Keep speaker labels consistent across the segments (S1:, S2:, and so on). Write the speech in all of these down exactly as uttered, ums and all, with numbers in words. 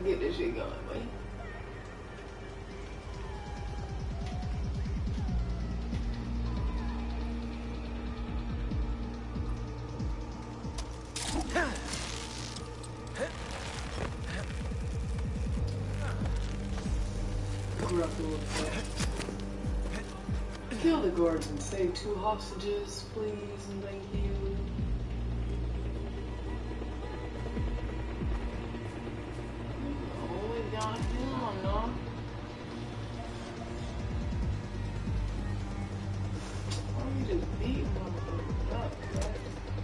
S1: Let's get this shit going, boy. Kill the guards and save two hostages, please, and thank you. All the way down here, no. Why are you just beating motherfuckers up, right?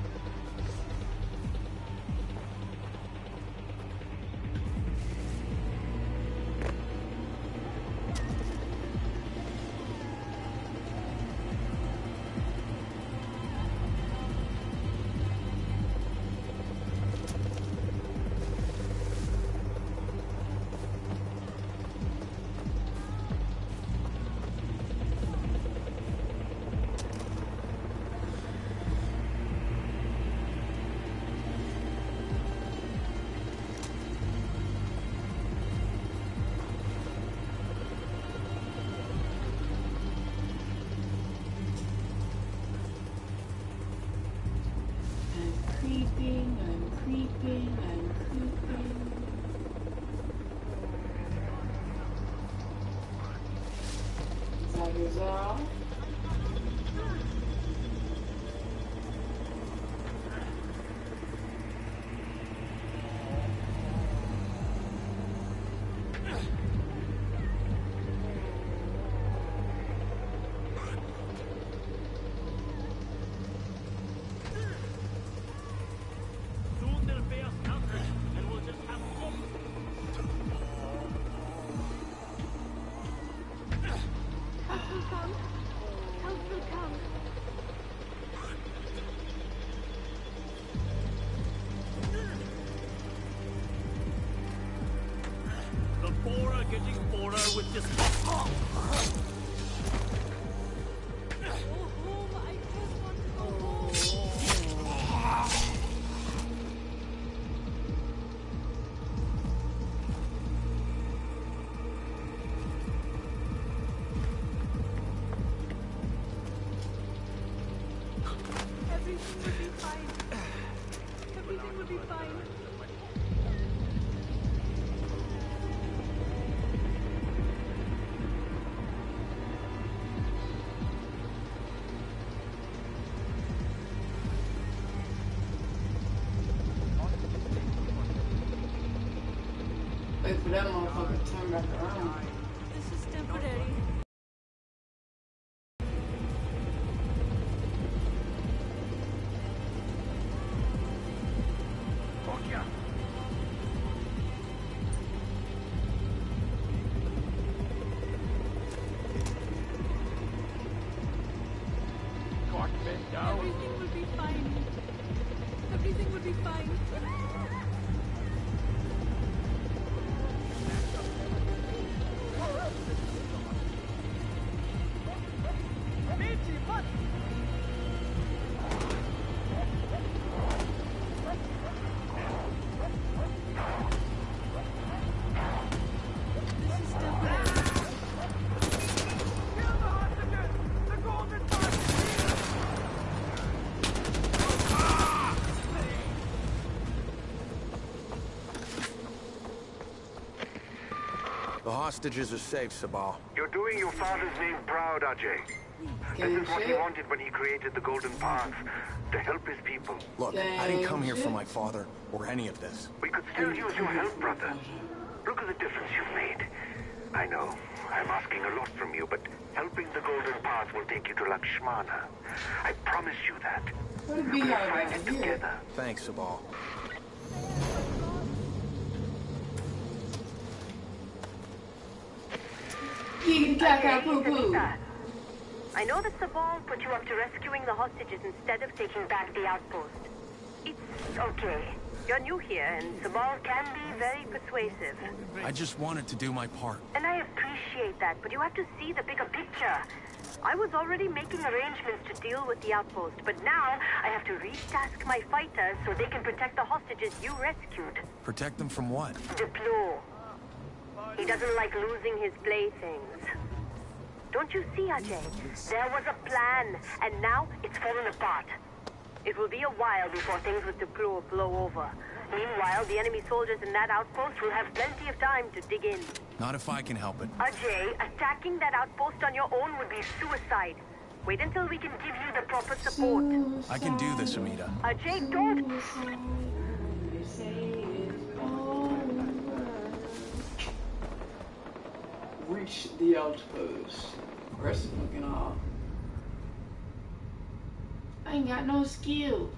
S1: Creeping, I'm creeping, I'm creeping. Zagazal.
S2: With this.
S3: Everything will be fine. Everything will be fine.
S1: Wait for that motherfucker to turn back around.
S3: This is temporary. Everything will be fine. Everything will be fine. This is temporary.
S4: The hostages are safe, Sabal.
S5: You're doing your father's name proud, Ajay. This is what he wanted when he created the Golden Path, to help his people.
S4: Look, I didn't come here for my father or any of this.
S5: We could still use your help, brother. Look at the difference you've made. I know, I'm asking a lot from you, but helping the Golden Path will take you to Lakshmana. I promise you that.
S1: We'll
S5: We'll find it together.
S4: Thanks, Sabal.
S6: I know that Sabal put you up to rescuing the hostages instead of taking back the outpost. It's okay. You're new here, and Sabal can be very persuasive.
S4: I just wanted to do my part.
S6: And I appreciate that, but you have to see the bigger picture. I was already making arrangements to deal with the outpost, but now I have to retask my fighters so they can protect the hostages you rescued.
S4: Protect them from what?
S6: Deplo. He doesn't like losing his playthings. Don't you see, Ajay? There was a plan, and now it's fallen apart. It will be a while before things with the crew blow over. Meanwhile, the enemy soldiers in that outpost will have plenty of time to dig in.
S4: Not if I can help it.
S6: Ajay, attacking that outpost on your own would be suicide. Wait until we can give you the proper support.
S1: Suicide.
S4: I can do this, Amita.
S6: Ajay, don't...
S1: Suicide. They say it's over. Reach the outpost. Rest looking off. I ain't got no skills.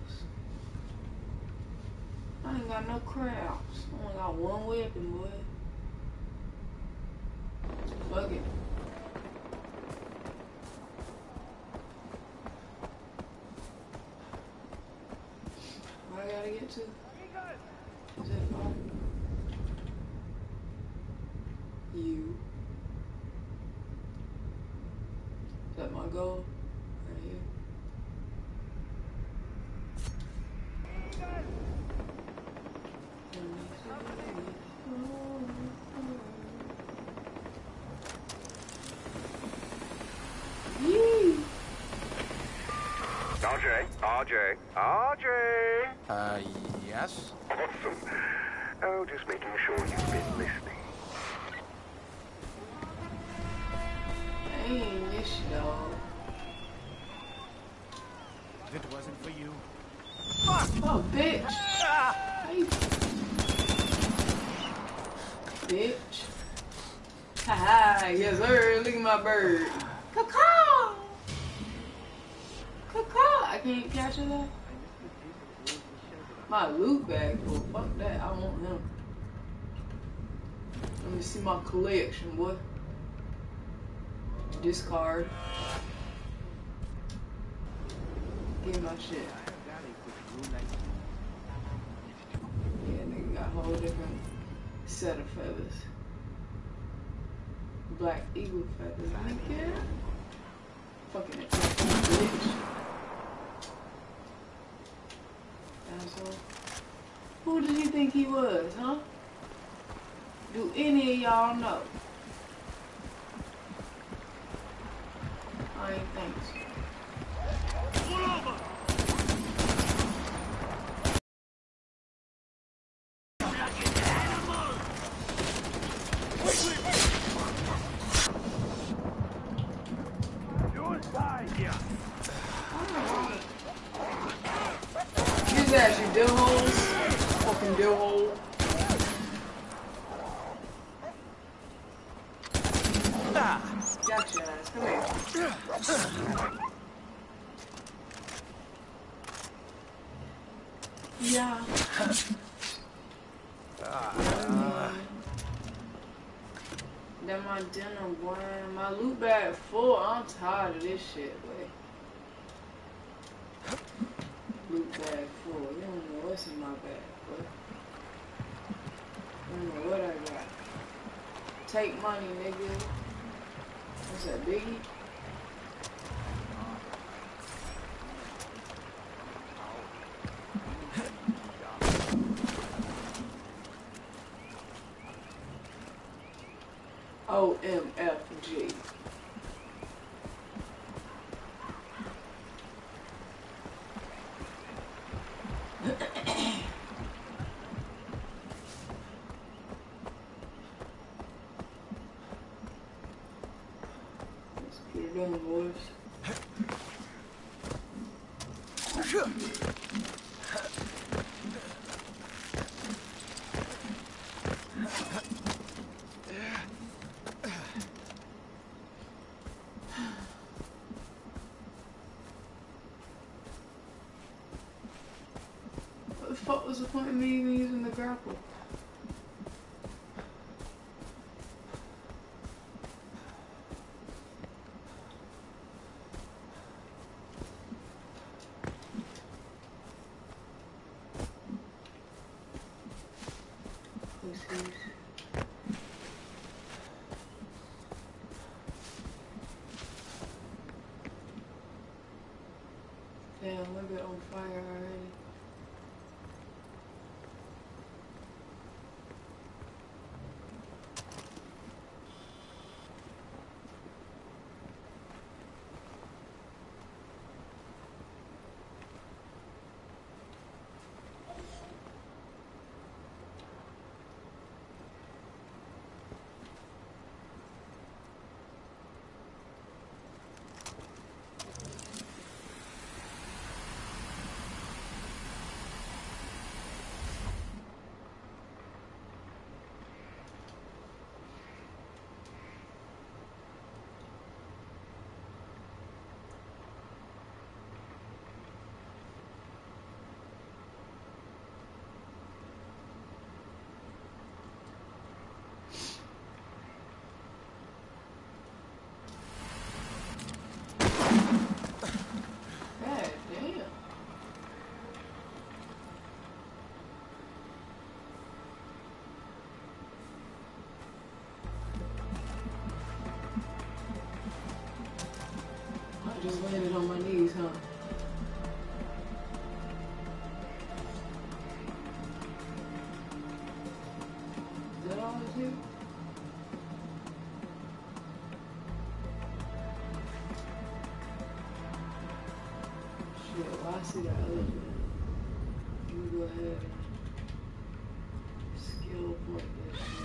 S1: I ain't got no crafts. I only got one weapon, boy. Fuck it. Where I gotta get to? Is that far? You. Is that my goal? Right here.
S5: R J, R J, R J.
S4: Uh, yes?
S5: Awesome. Oh, just making sure you've been listening.
S1: I ain't miss you, dog.
S4: If it wasn't for you.
S1: Oh, bitch. Hey. Bitch. Haha, yes sir, look at my bird. Caw-caw! Caw-caw! I can't capture that. My loot bag full. Fuck that, I want him. Let me see my collection, boy. Discard. Give me my shit. Yeah, nigga got a whole different set of feathers. Black eagle feathers. I don't care. Fucking it. Bitch. Asshole. Who did he think he was, huh? Do any of y'all know? I ain't think so. Use that, you dill holes. Fucking dill hole. Gotcha ass. Come here. Yeah. Uh, then my dinner, boy. My loot bag full. I'm tired of this shit, boy. Loot bag full. You don't know what's in my bag, boy. I don't know what I got. Take money, nigga. What's that, Biggie? O M F G. Let's get it done, boys. What the fuck was the point of me even using the grapple? Pussies. Damn, we're a bit on fire already. just landed on my knees, huh? Is that all it is? Shit, well, I see that elephant. Let me go ahead and skill point this shit.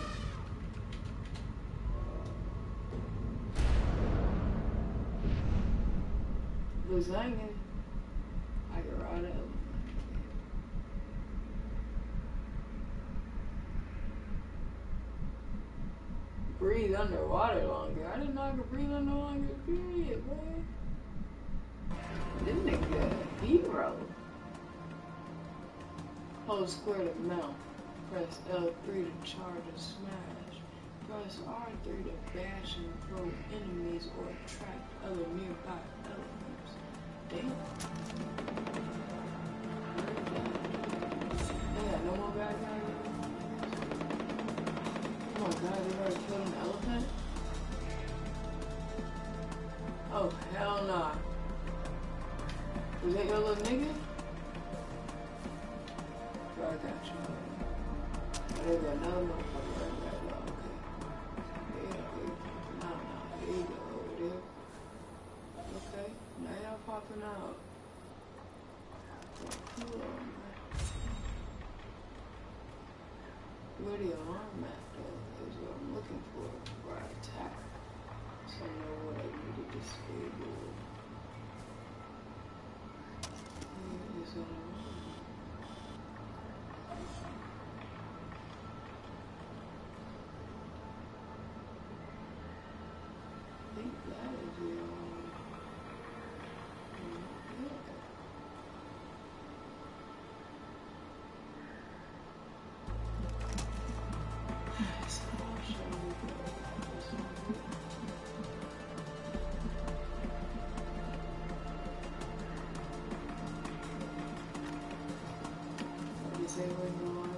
S1: Looks like it. I can ride it. Breathe underwater longer. I didn't know I could breathe underwater. Period, man. This nigga a hero. Hold square to mount. Press L three to charge and smash. Press R three to bash and throw enemies or attract other nearby elements. Damn. Yeah, no more bad guys. Oh my god, they already killed an elephant? Oh, hell nah. Was that your little nigga? Bro, I got you. Oh, there go another motherfucker right there. Okay. Yeah, no, no, there you go, over there. Okay, now y'all popping out. Cool on, man. Where the alarm at, though, is what I'm looking for before I attack. So I know what I need to disable. Where is it alarm? I think that is the alarm. Say where you are.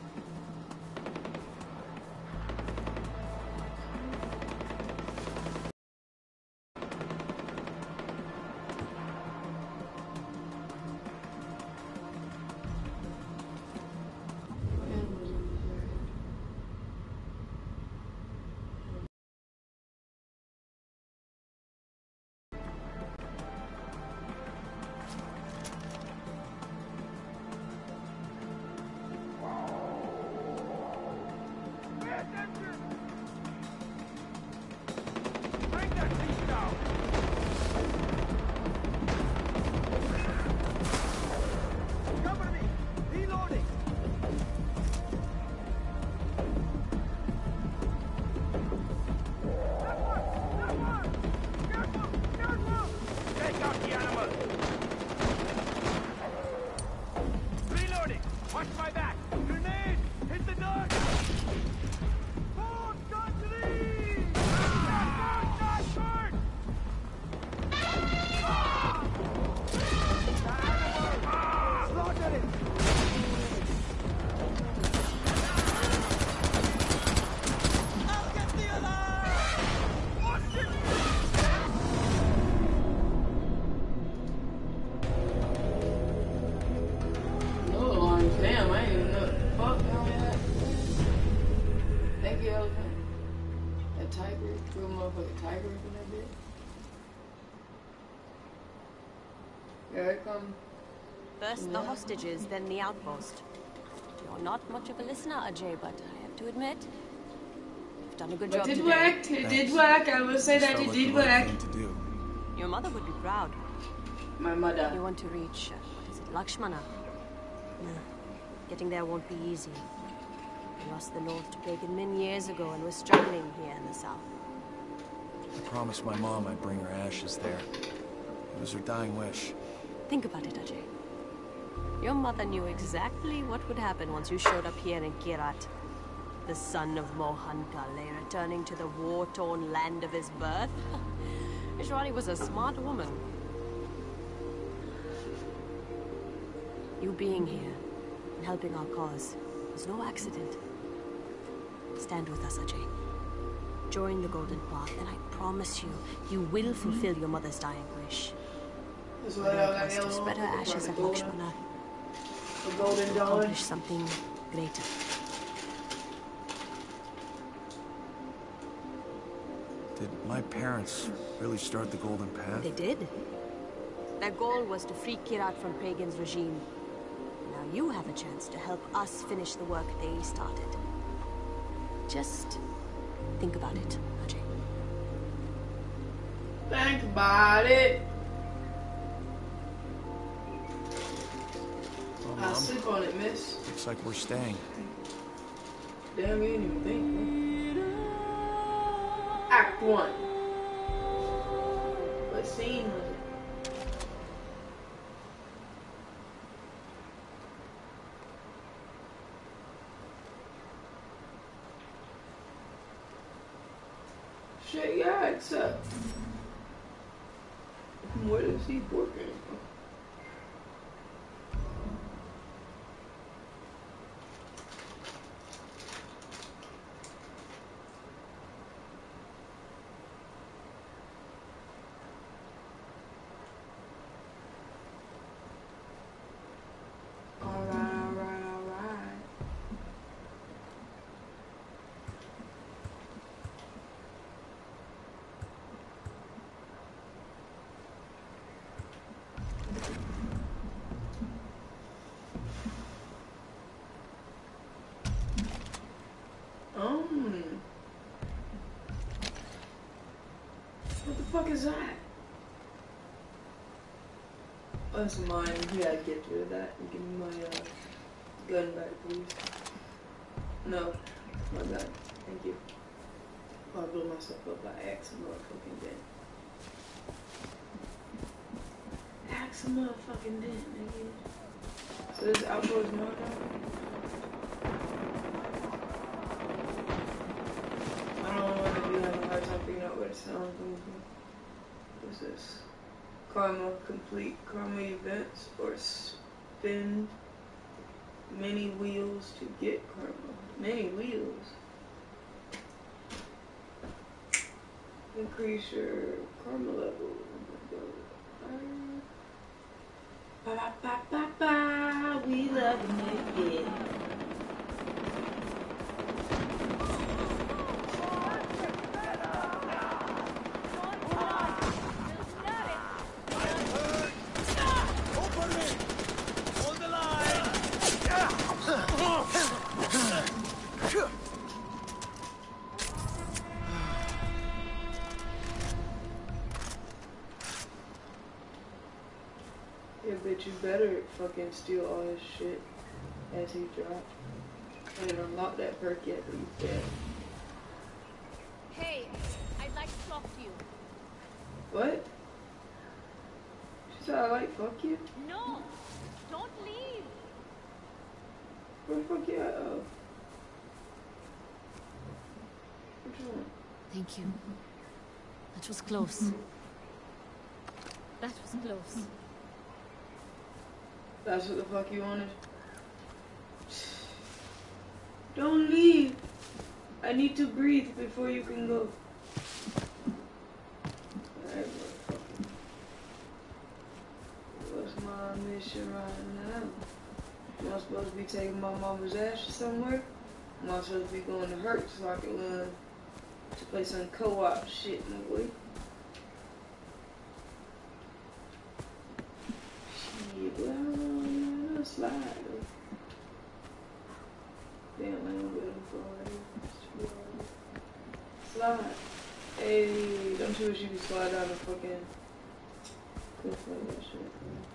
S6: First the hostages, then the outpost. You're not much of a listener, Ajay, but I have to admit, you've done a good
S1: but
S6: job
S1: it did
S6: today.
S1: work. It did work. I will say that it did work.
S4: To do.
S6: Your mother would be proud.
S1: My mother.
S6: You want to reach, uh, what is it, Lakshmana? No. Getting there won't be easy. We lost the north to Pagan Min years ago and we're struggling here in the south.
S4: I promised my mom I'd bring her ashes there. It was her dying wish.
S6: Think about it, Ajay. Your mother knew exactly what would happen once you showed up here in Kirat. The son of Mohan Kale returning to the war-torn land of his birth. Ishwari was a smart woman. You being here and helping our cause was no accident. Stand with us, Ajay. join the Golden Path, then I promise you, you will fulfill your mother's dying wish.
S1: That's
S6: Whether
S1: why I
S6: it was to spread her ashes at Lakshmana,
S1: The Golden
S6: to
S1: Dawn.
S6: accomplish something greater.
S4: Did my parents really start the Golden Path?
S6: They did. Their goal was to free Kirat from Pagan's regime. Now you have a chance to help us finish the work they started. Just think about it, Ajay.
S1: Think about it.
S4: Well,
S1: I'll
S4: Mom,
S1: sleep on it, miss.
S4: looks like we're staying.
S1: Damn, you didn't even think, man. Act one. What scene was it? Shit, yeah, except. Where does he working from? Alright, alright, alright. Um, what the fuck is that? Oh, that's mine. We gotta get rid of that and give me my uh, gun back, please. No, my gun. Thank you. Oh, I blew myself up by axe a motherfucking dent. Axe a motherfucking dent, nigga. So this outdoor is my gun? I don't know what to do. I have a hard time figuring out where the sound comes from. What's this? Karma, complete karma events, or spin many wheels to get karma. Many wheels. Increase your karma level. Ba ba ba ba ba. We love it, yeah. Yeah, bitch, you better fucking steal all his shit as he dropped. I didn't unlock that perk yet, but he's dead.
S3: Hey, I'd like to talk to you.
S1: What? She said I like fuck you?
S3: No, don't leave.
S1: Where the fuck you at? Oh. Which one?
S3: Thank you. That was close. That was close.
S1: That's what the fuck you wanted? Don't leave! I need to breathe before you can go. Alright, motherfucker. What's my mission right now? Am I supposed to be taking my mama's ashes somewhere? Am I supposed to be going to Hurt so I can learn to play some co-op shit, my boy? Shit, well, I'll slide. Damn, I ain't good for it. Slide. Hey, don't you wish you could slide down the fucking cliff like that shit?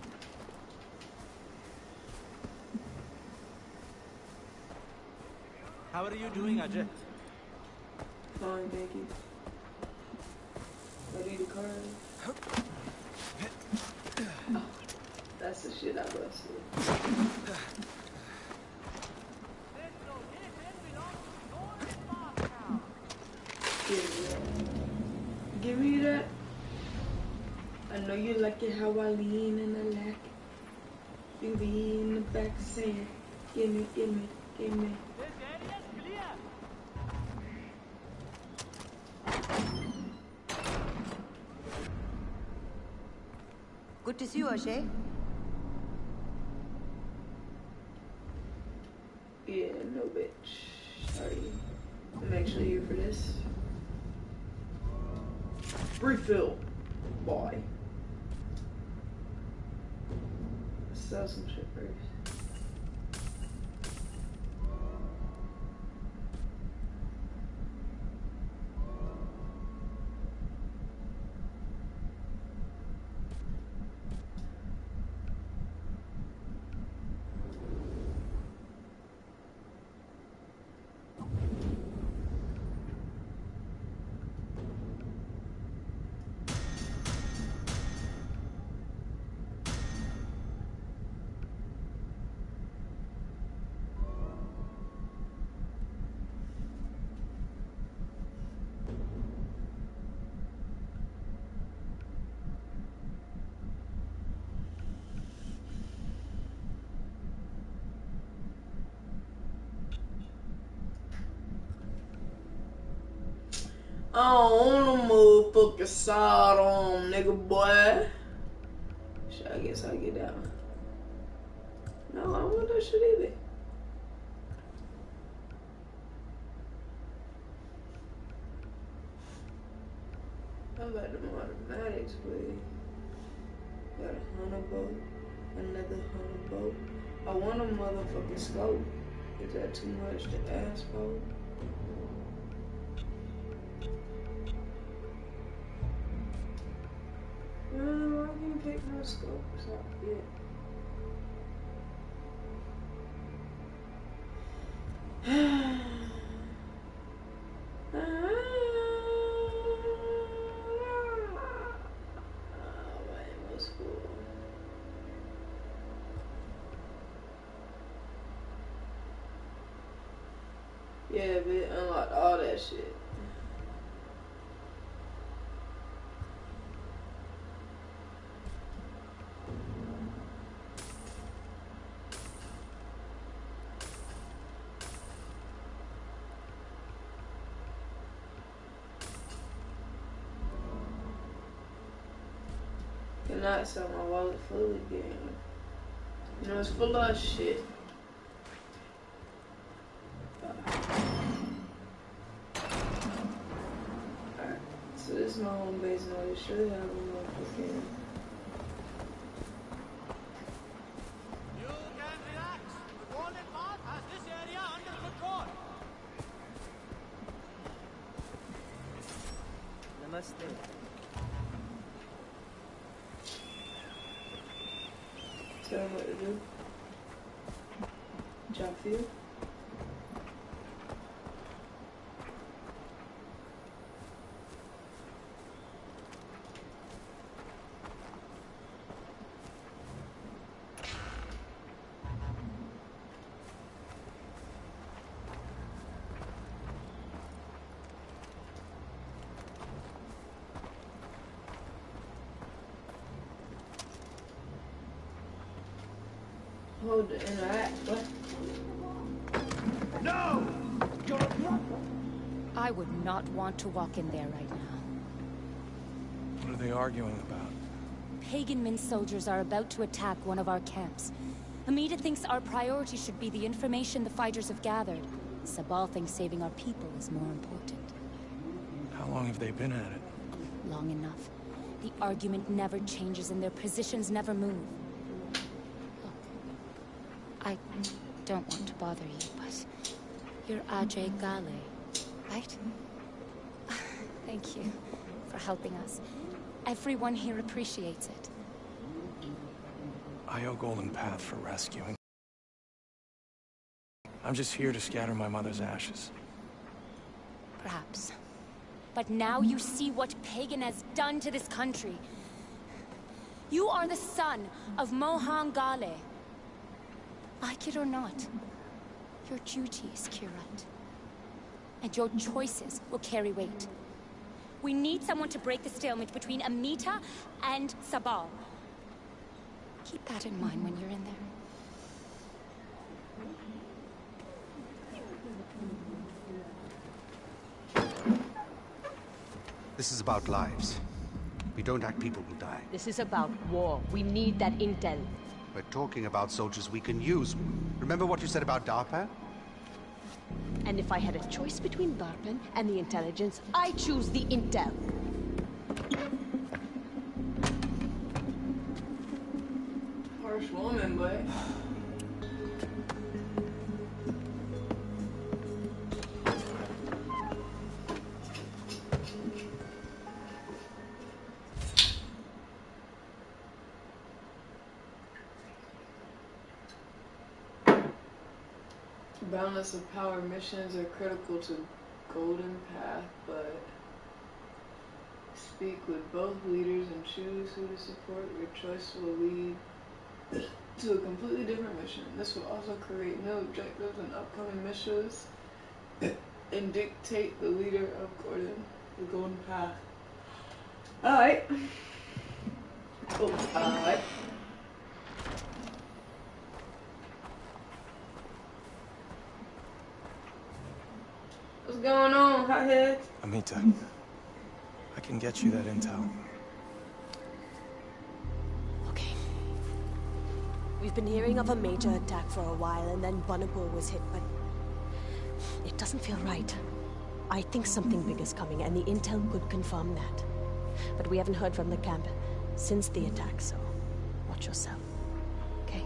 S2: How are you doing, Ajay?
S1: Fine, thank you. I need a card. Oh, that's the shit I busted. Give me that. I know you like it how I lean and I lack it. You be in the back saying, give me, give me, give me.
S2: Good to see you, Ajay.
S1: Yeah, no bitch. Sorry. I'm actually here for this. Refill. Boy. Let's sell some shit first. I don't want a motherfucking sidearm, nigga boy. Shit, I guess I'll get that one. No, I don't want that shit either. I got them automatics, but got a hunter boat, another hunter boat. I want a motherfucking scope. Is that too much to ask for? No, I can pick my scopes up yet. Yeah, but unlocked all that shit. Cannot sell my wallet full again. You know, it's full of shit. Alright, so this is my home base and I should have a motherfucking.
S7: You can relax. The Golden Path has this area under control.
S2: Namaste.
S1: Tell them what to do. Job field. Hold the interact. What?
S7: No! You're
S8: I would not want to walk in there right now.
S4: What are they arguing about?
S8: Pagan Min soldiers are about to attack one of our camps. Amita thinks our priority should be the information the fighters have gathered. Sabal thinks saving our people is more important.
S4: How long have they been at it?
S8: Long enough. The argument never changes and their positions never move. I don't want to bother you, but you're Ajay Gale, right? Thank you for helping us. Everyone here appreciates it.
S4: I owe Golden Path for rescuing. I'm just here to scatter my mother's ashes.
S8: Perhaps. But now you see what Pagan has done to this country. You are the son of Mohan Gale. Like it or not, your duty is Kirat. And your choices will carry weight. We need someone to break the stalemate between Amita and Sabal. Keep that in mind when you're in there.
S9: This is about lives. we don't act, people will die.
S10: This is about war. We need that intel.
S9: We're talking about soldiers we can use. Remember what you said about DARPA?
S10: And if I had a choice between DARPA and the intelligence, I choose the intel.
S1: Harsh woman, boy. Balance of power missions are critical to Golden Path, but speak with both leaders and choose who to support. Your choice will lead to a completely different mission. This will also create new objectives and upcoming missions and dictate the leader of Gordon, the Golden Path. Alright. Oh, alright. What's going on, hothead?
S4: Amita, I can get you that intel.
S10: Okay. We've been hearing of a major attack for a while, and then Banapur was hit, but it doesn't feel right. I think something big is coming, and the intel could confirm that. But we haven't heard from the camp since the attack, so watch yourself. Okay?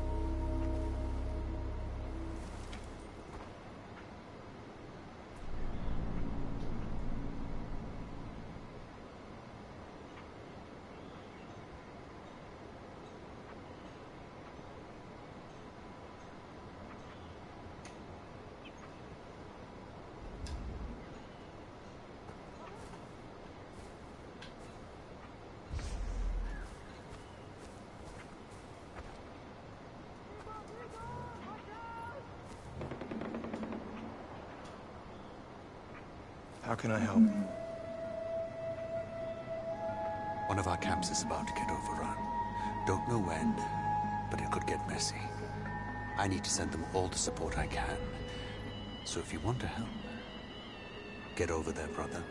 S4: How can I help?
S9: One of our camps is about to get overrun. Don't know when, but it could get messy. I need to send them all the support I can. So if you want to help, get over there, brother.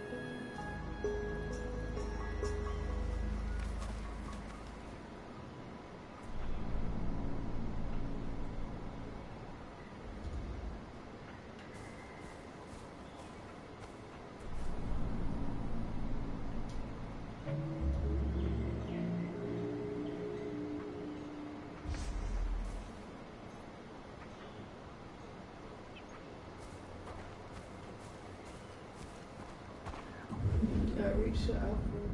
S1: Reach the Alpha again.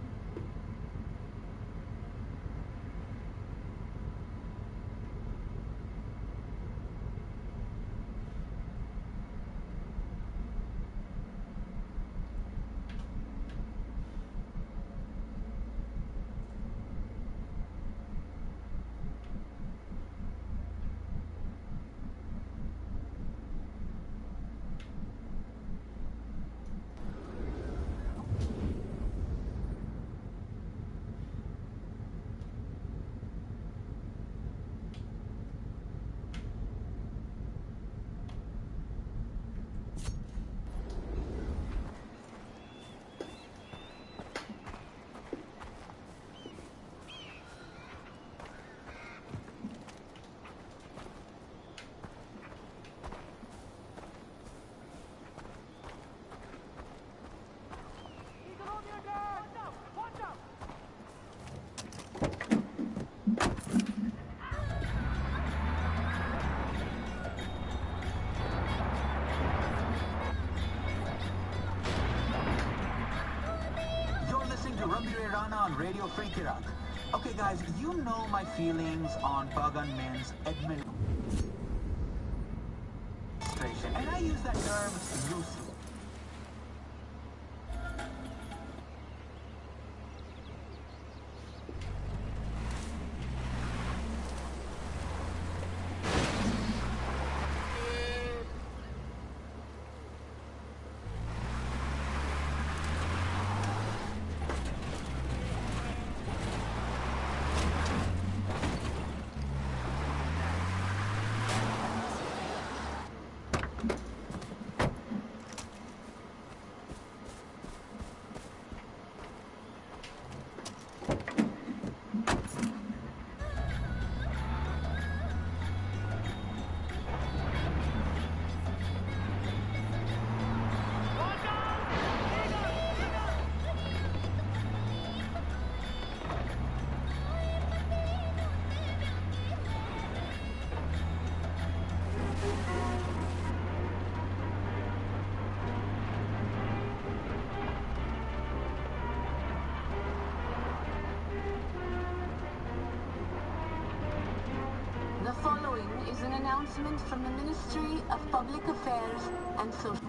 S11: On Radio Free Kirak. Okay guys, you know my feelings on Pagan Min's administration, and I use that term loosely.
S12: is an announcement from the Ministry of Public Affairs and Social...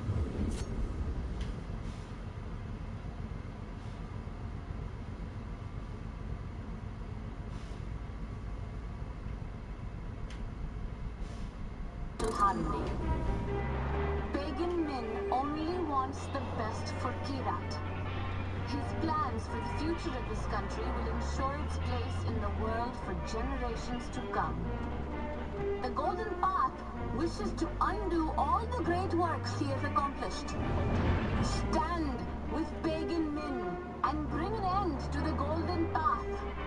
S12: harmony. Pagan Min only wants the best for Kyrat. His plans for the future of this country will ensure its place in the world for generations to come. The Golden Path wishes to undo all the great works he has accomplished. Stand with Pagan Min and bring an end to the Golden Path.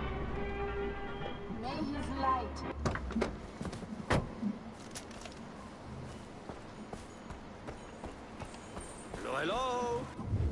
S12: May his light...
S7: Hello, hello!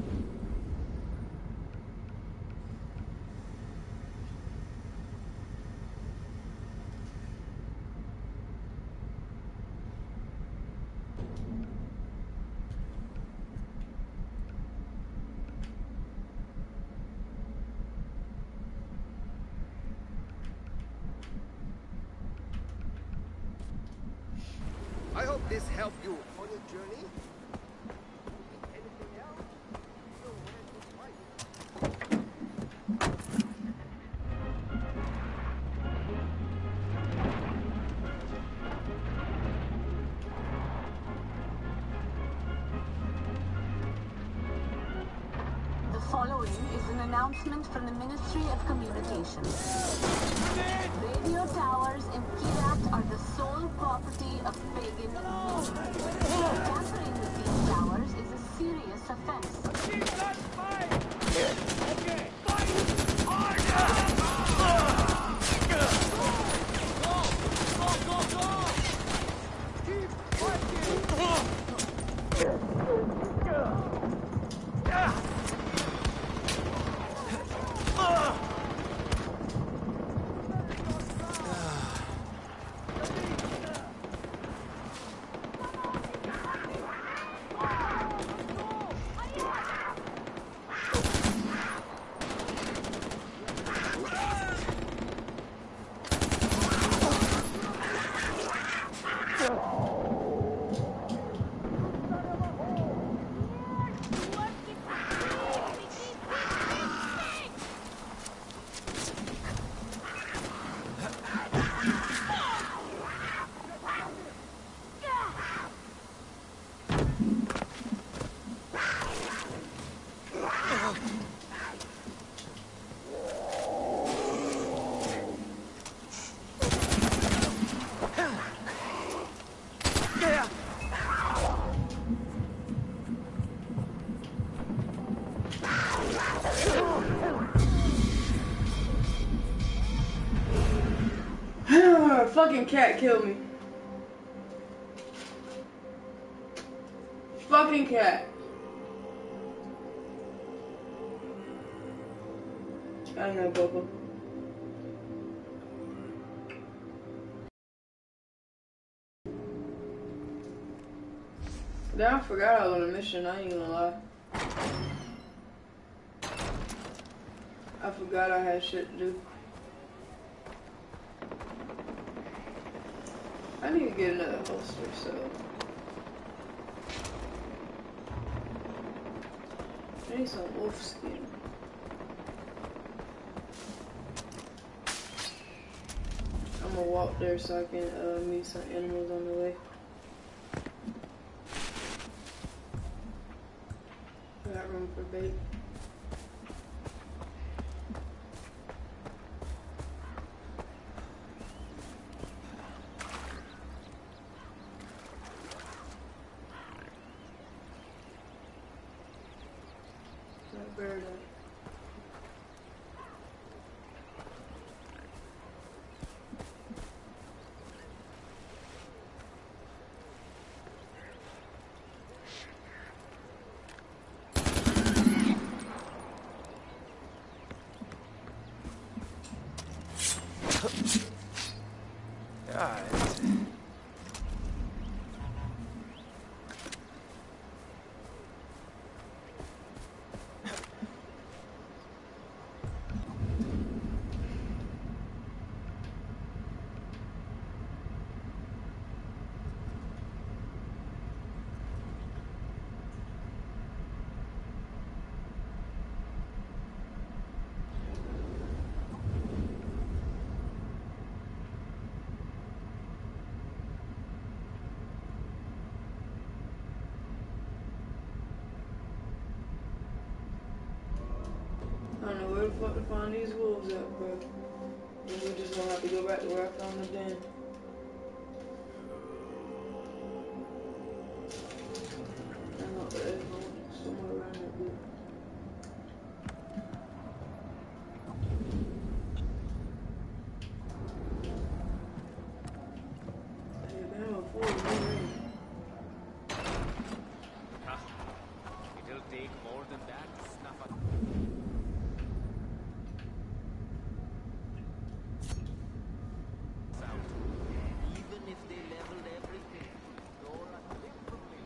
S13: I hope this helped you on your journey. Anything else?
S12: The following is an announcement from the Ministry of Communications. Radio towers in Kyrat are the sole property of Pagan Min. Tampering with these towers is a serious offense.
S7: Okay, fight harder! Go, go, go, go! Keep fighting!
S1: Fucking cat killed me. Fucking cat. I don't know, Bobo. Damn, I forgot I was on a mission, I ain't gonna lie. I forgot I had shit to do. I need to get another holster, so... I need some wolf skin. I'm gonna walk there so I can uh, meet some animals on the way. Got room for bait. That bird up.
S4: God.
S1: Where the fuck to find these wolves at, bro? Then we just gonna have to go back to where I found the den. I know there's one somewhere around that group. Hey, damn, a fool, man.
S7: It'll take more than that to snuff up. Sound. Even if they leveled everything, you're a limb from me.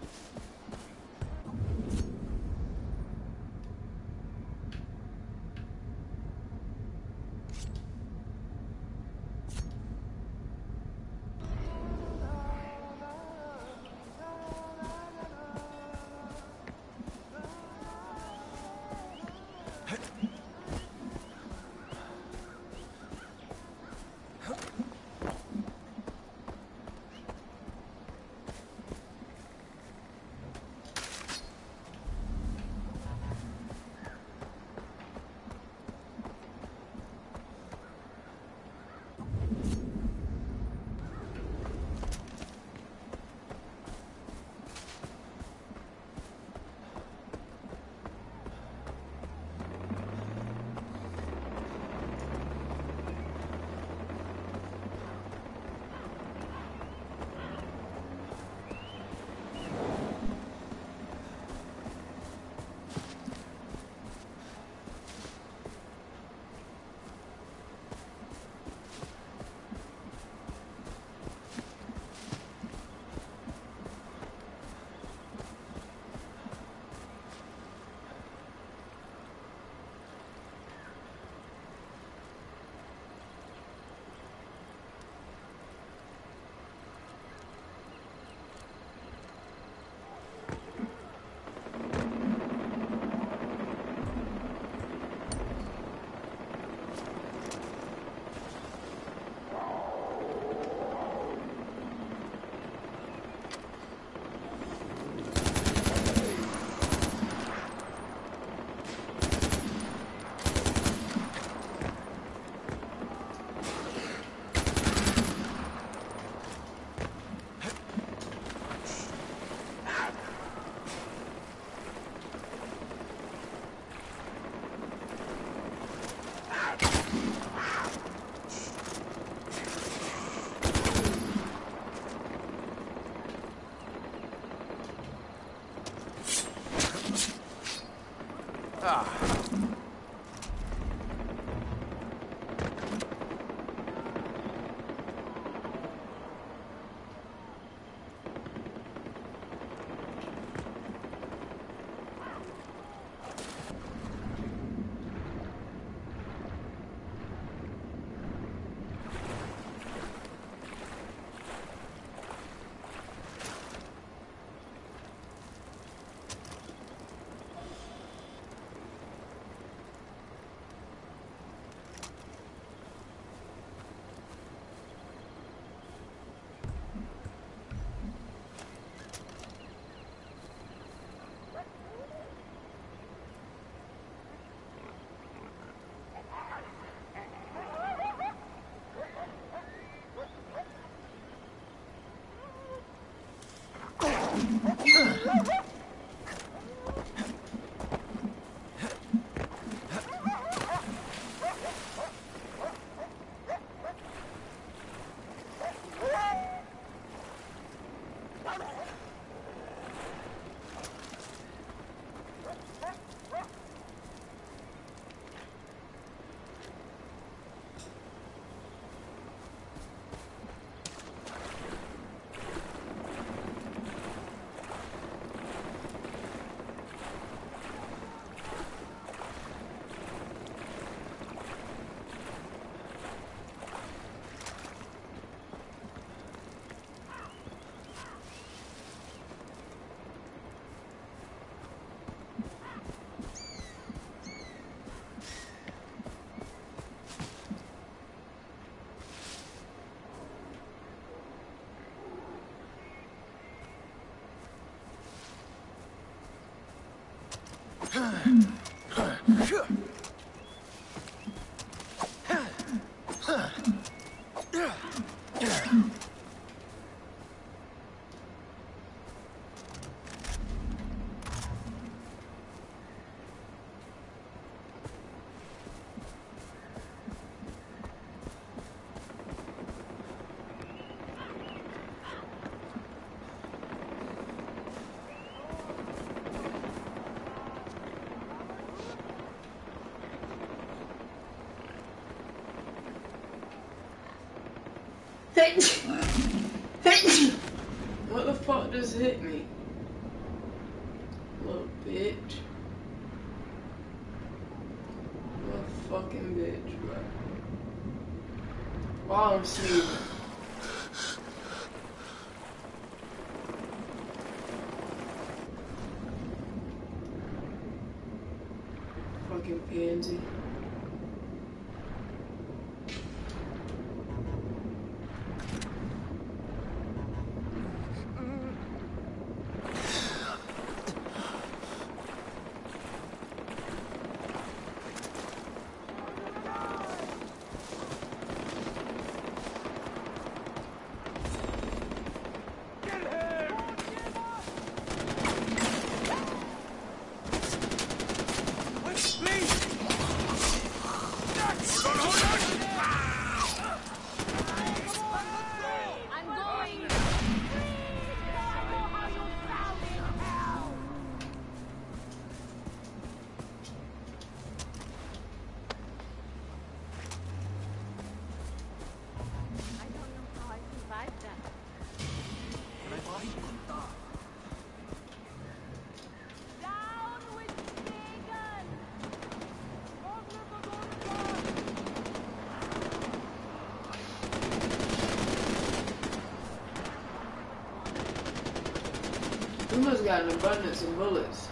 S1: What the fuck just hit me? Little bitch. Little fucking bitch, bro. While I'm sleeping. Fucking pansy. We must got an abundance of bullets.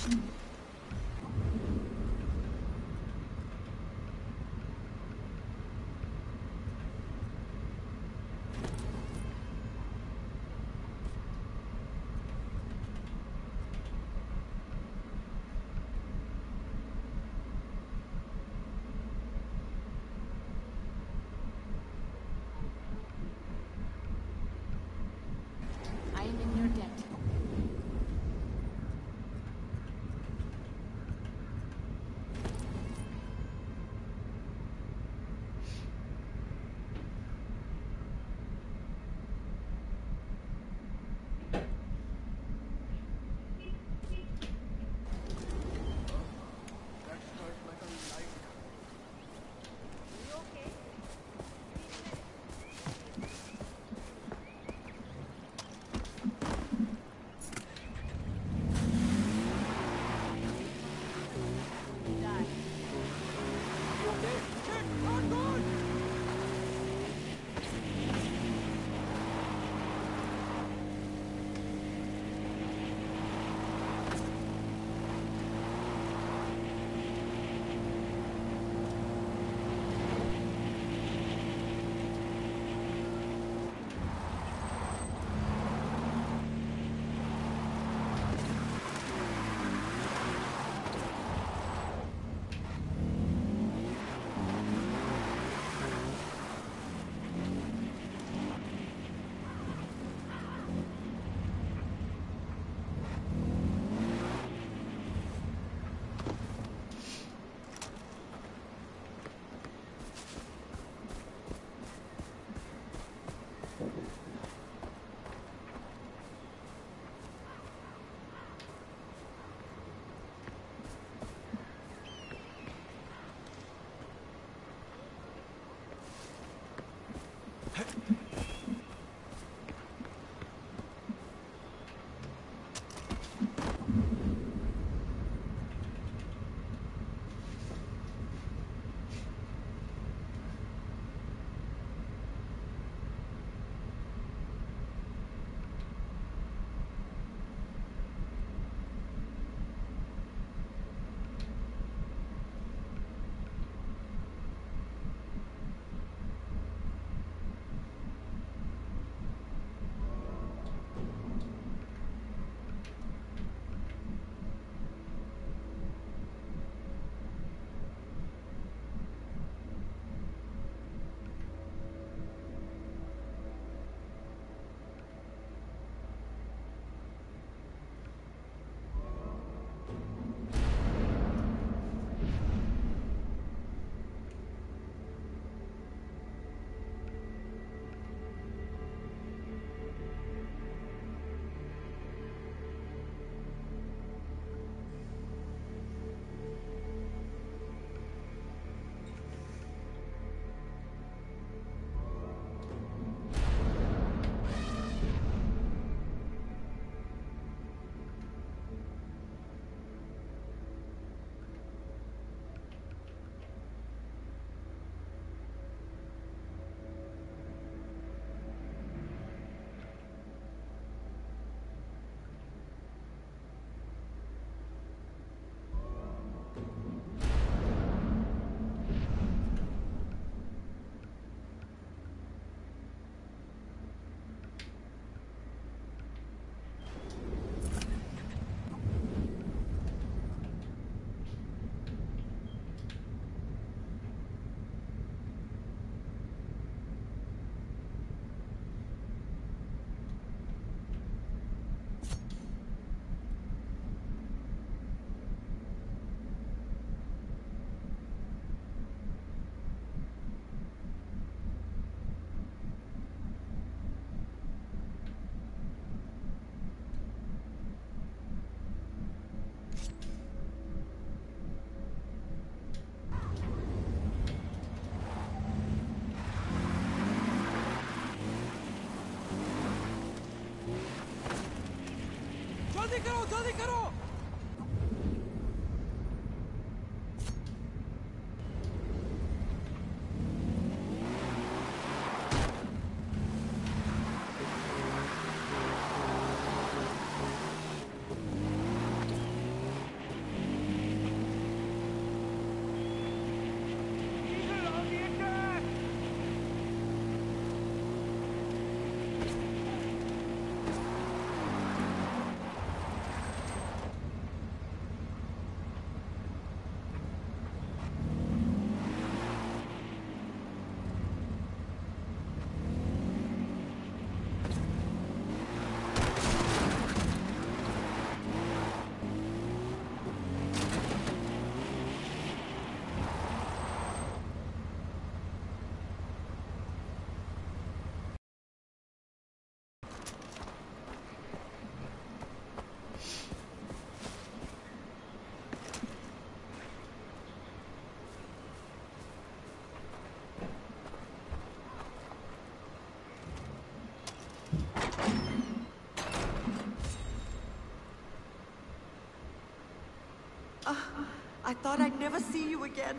S8: I am in your debt.
S7: जल्दी करो जल्दी करो
S14: thought I'd never see you again.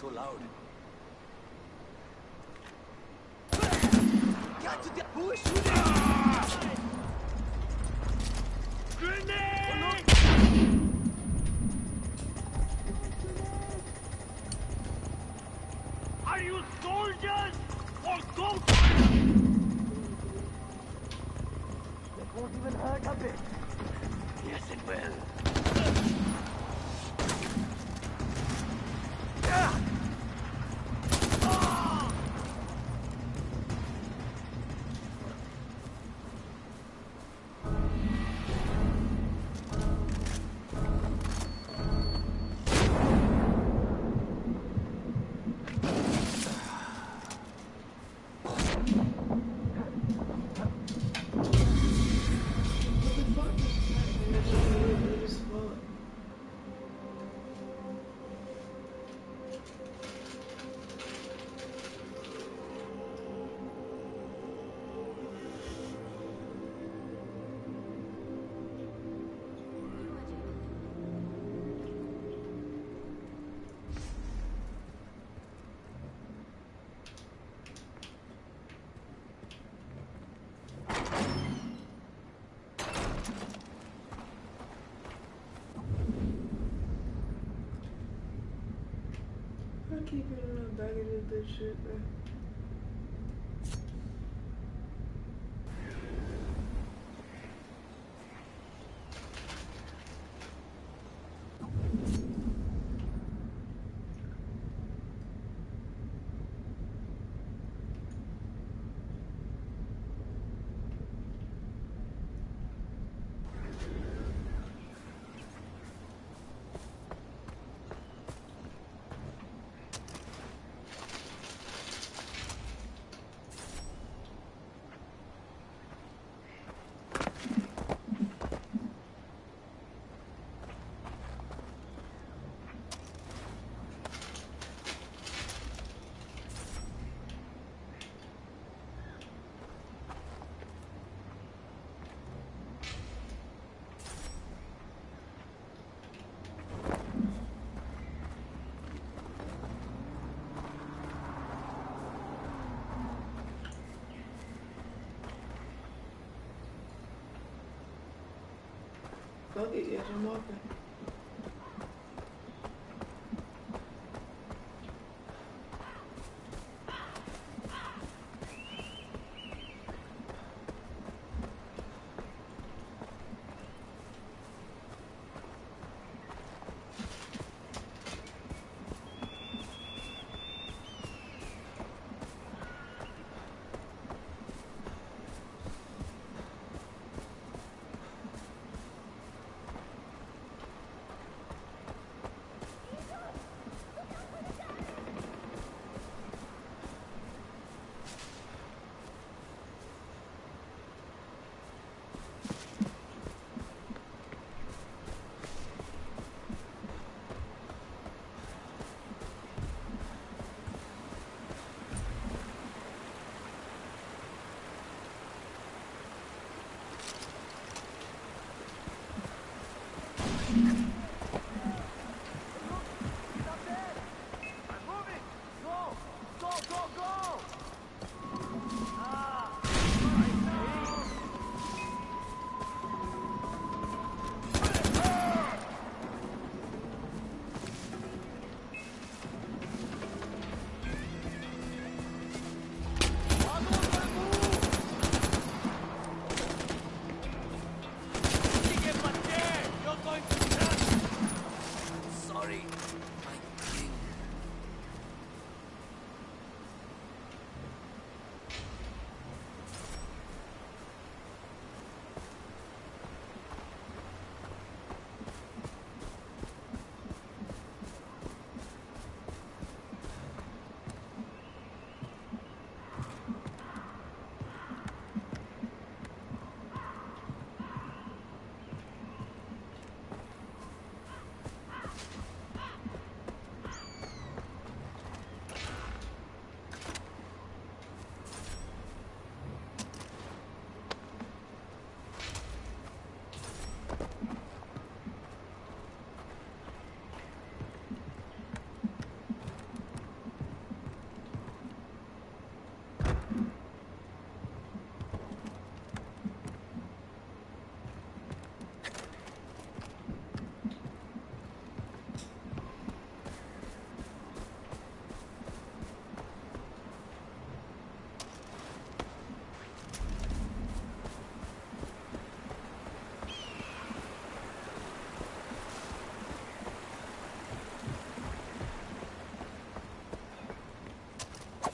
S4: so loud?
S7: Get to the... Who is shooting? Grenade! Are you soldiers or ghosts? That won't even hurt a bit. Yes, it will.
S1: I keep getting my bag of this shit, man. Fuck it, yes, I'm walking.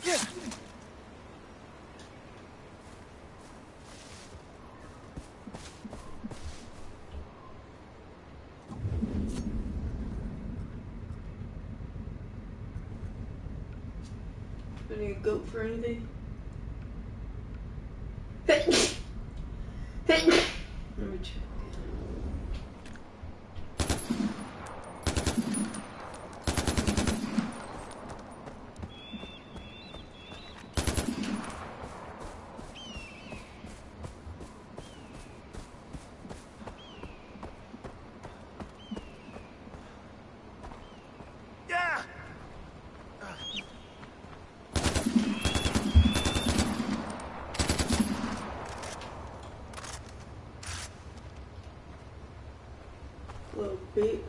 S1: I need a goat for anything. Let me check. Little bitch.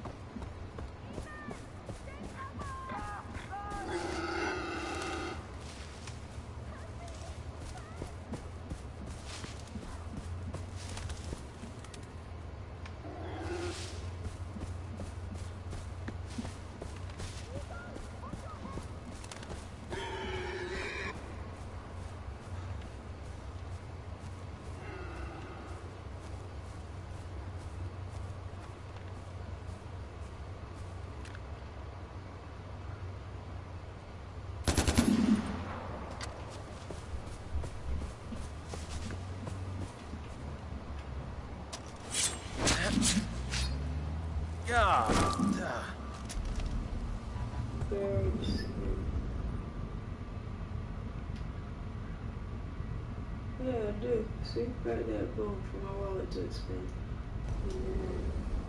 S4: Yeah.
S1: Very scared. Yeah, I do. See, right there, boom, for my wallet to expand. Mm-hmm.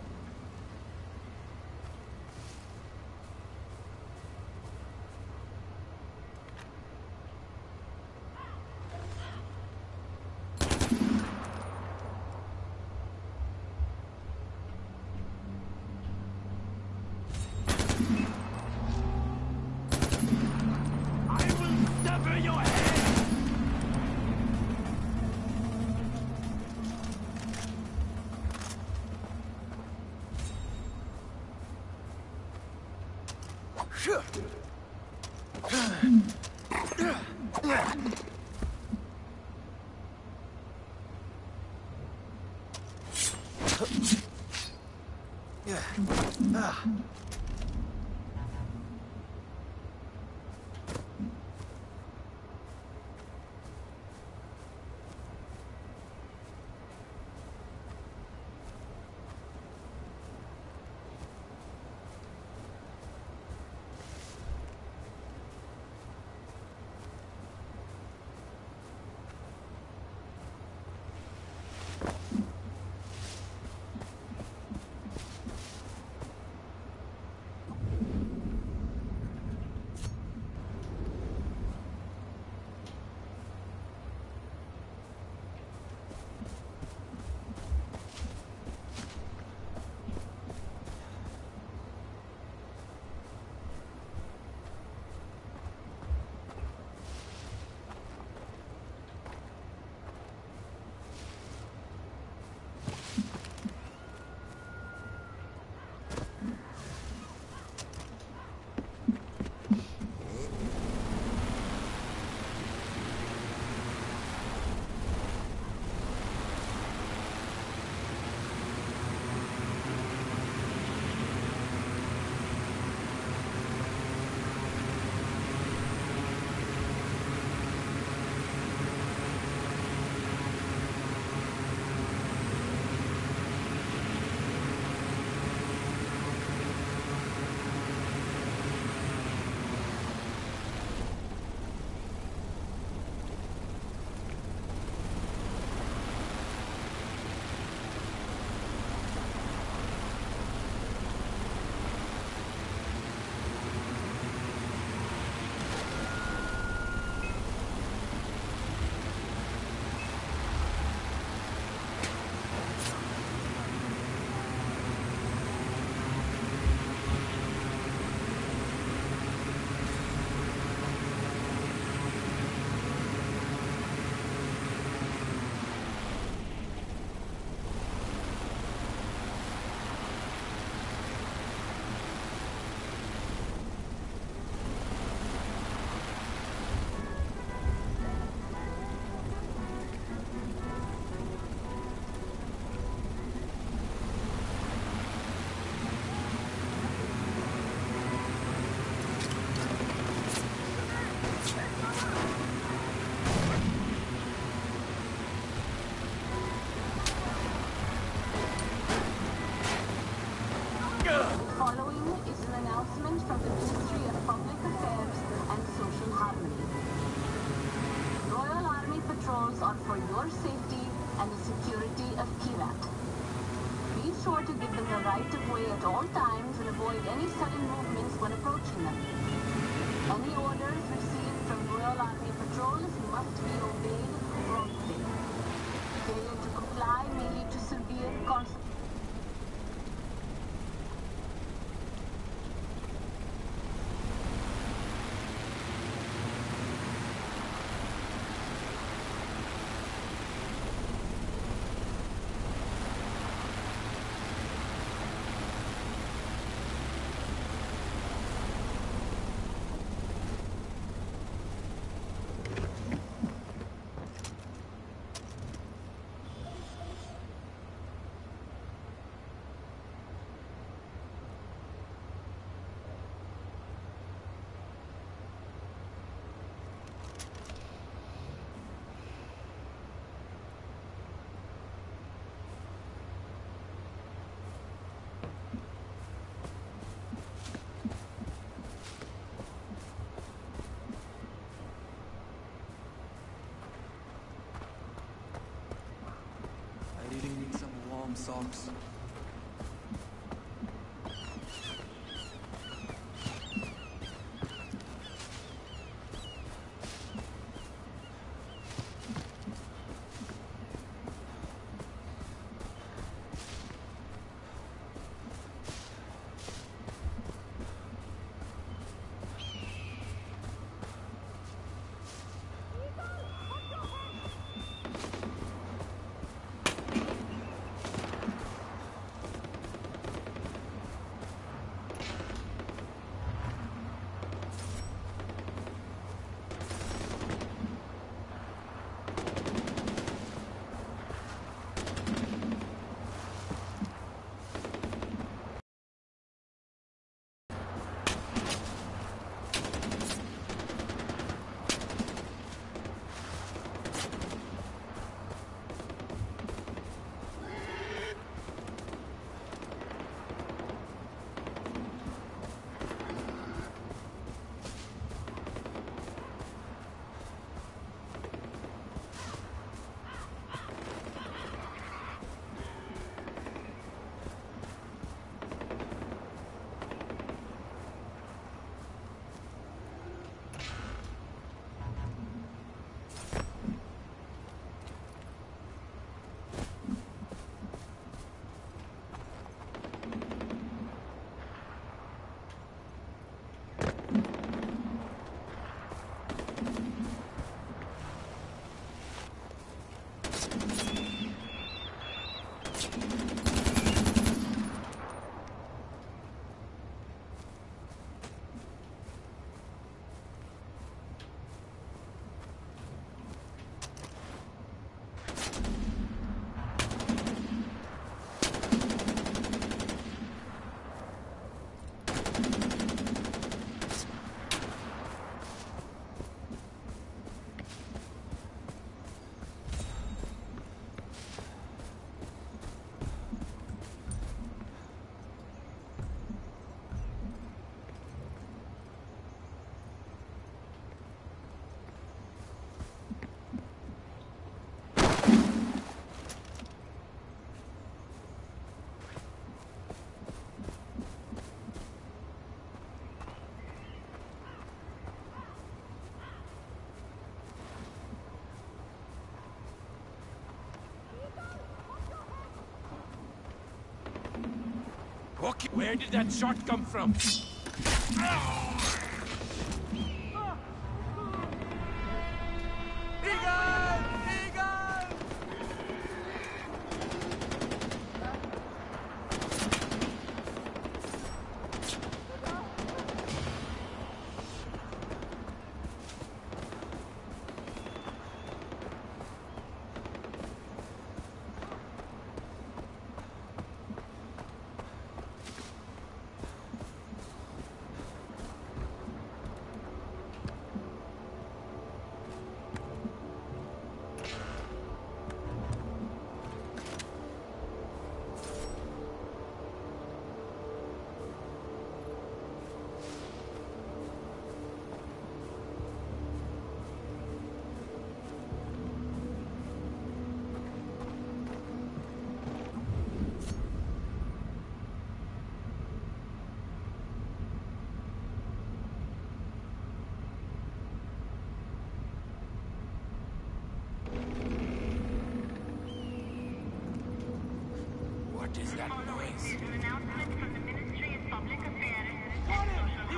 S4: Yeah. Ah.
S12: sure to give them the right of way at all times and avoid any sudden movements when approaching them. Any orders received from Royal Army patrols must be obeyed promptly. Failure to comply may lead to severe consequences.
S4: I really need some warm socks.
S14: Okay, where did that shot come from?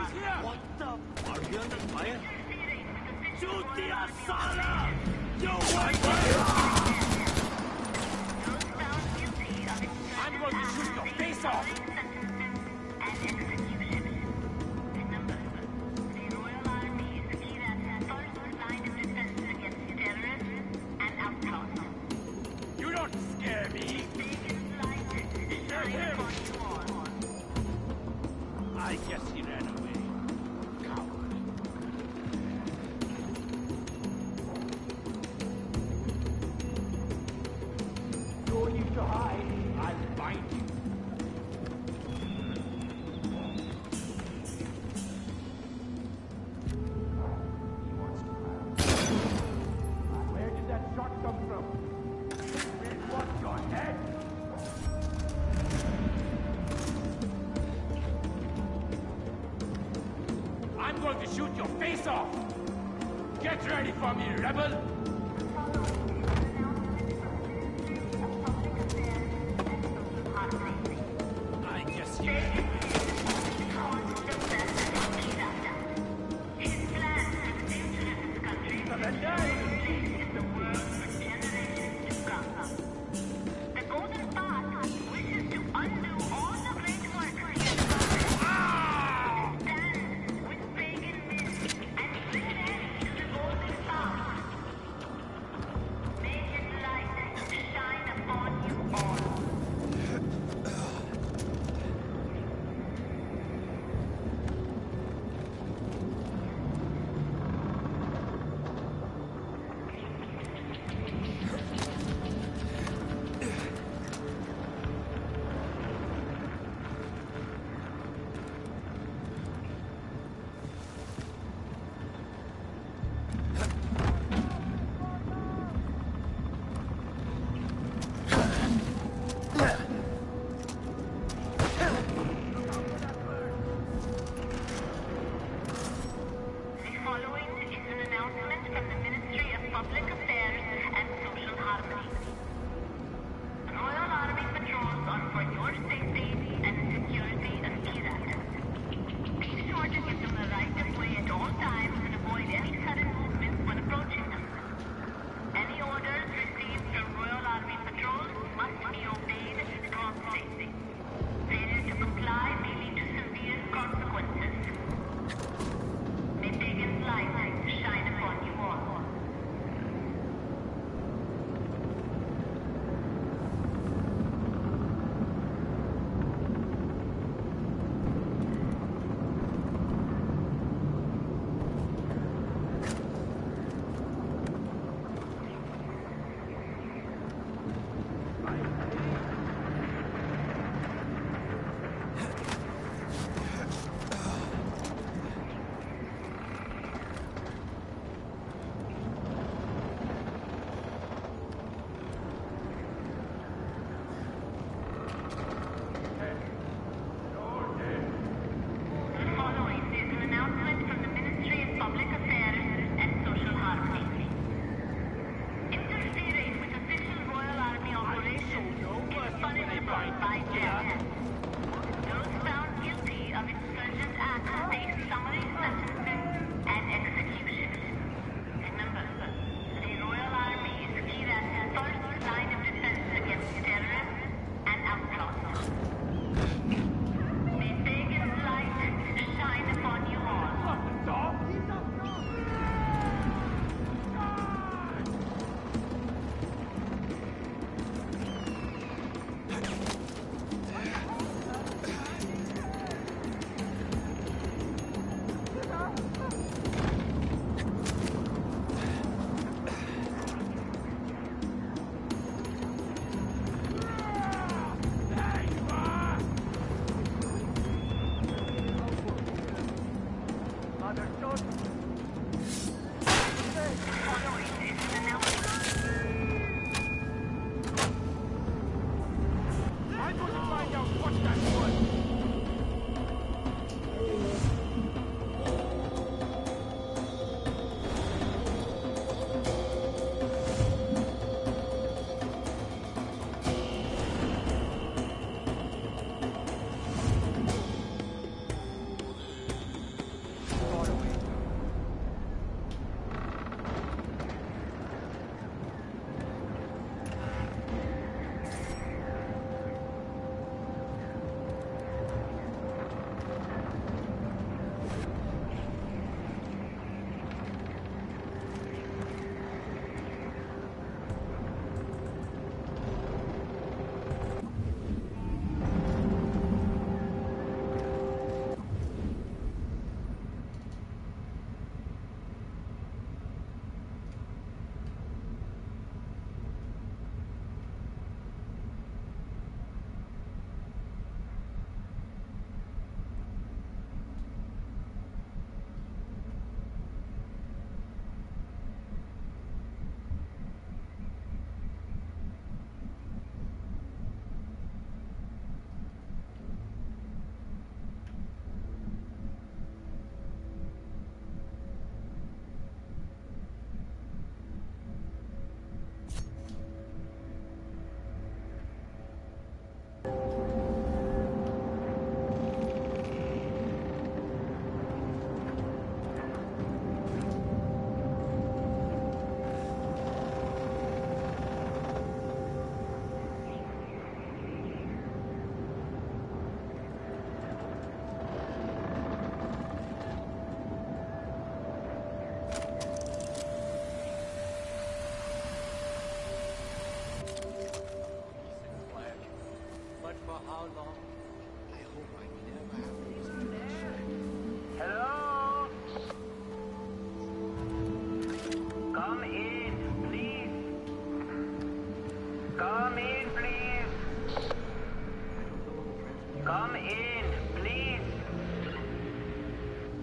S7: What the? Are we under fire? Shoot the Asala! You
S14: I'm going to shoot your face off! You don't scare me! You're him! I guess he ran away. Coward. No need to hide. I'll find you. Where did that shot come from? It was your head! I'm going to shoot your face off! Get ready for me, rebel! I guess you...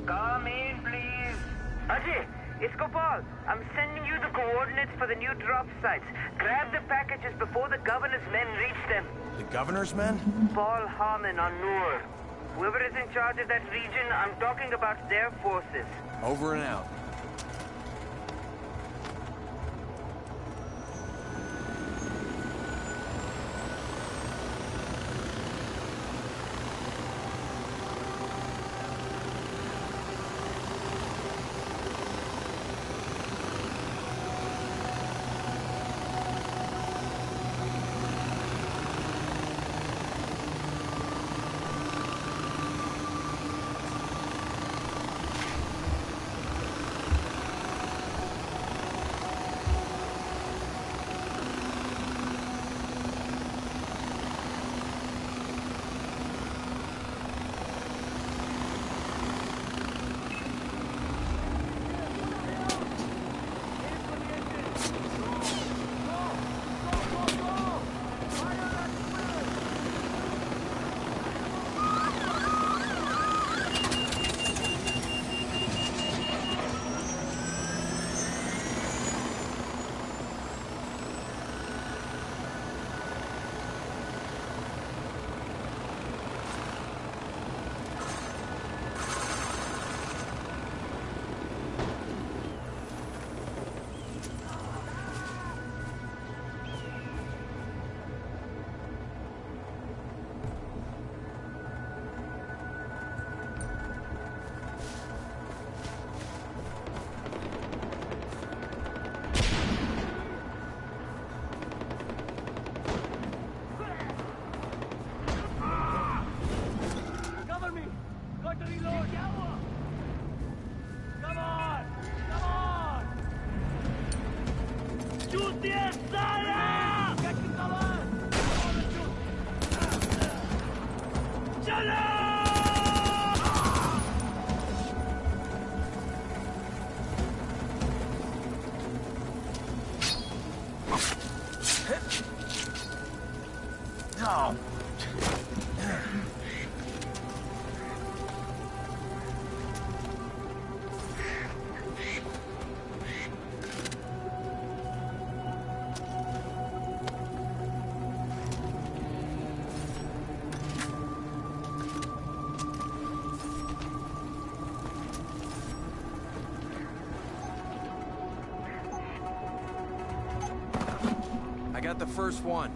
S5: Come in, please. Ajay, it's Gopal. I'm sending you the coordinates for the new drop sites. Grab the packages before the governor's men reach them.
S4: The governor's men?
S5: Paul Harmon on Noor. Whoever is in charge of that region, I'm talking about their forces.
S4: Over and out. I got the first one.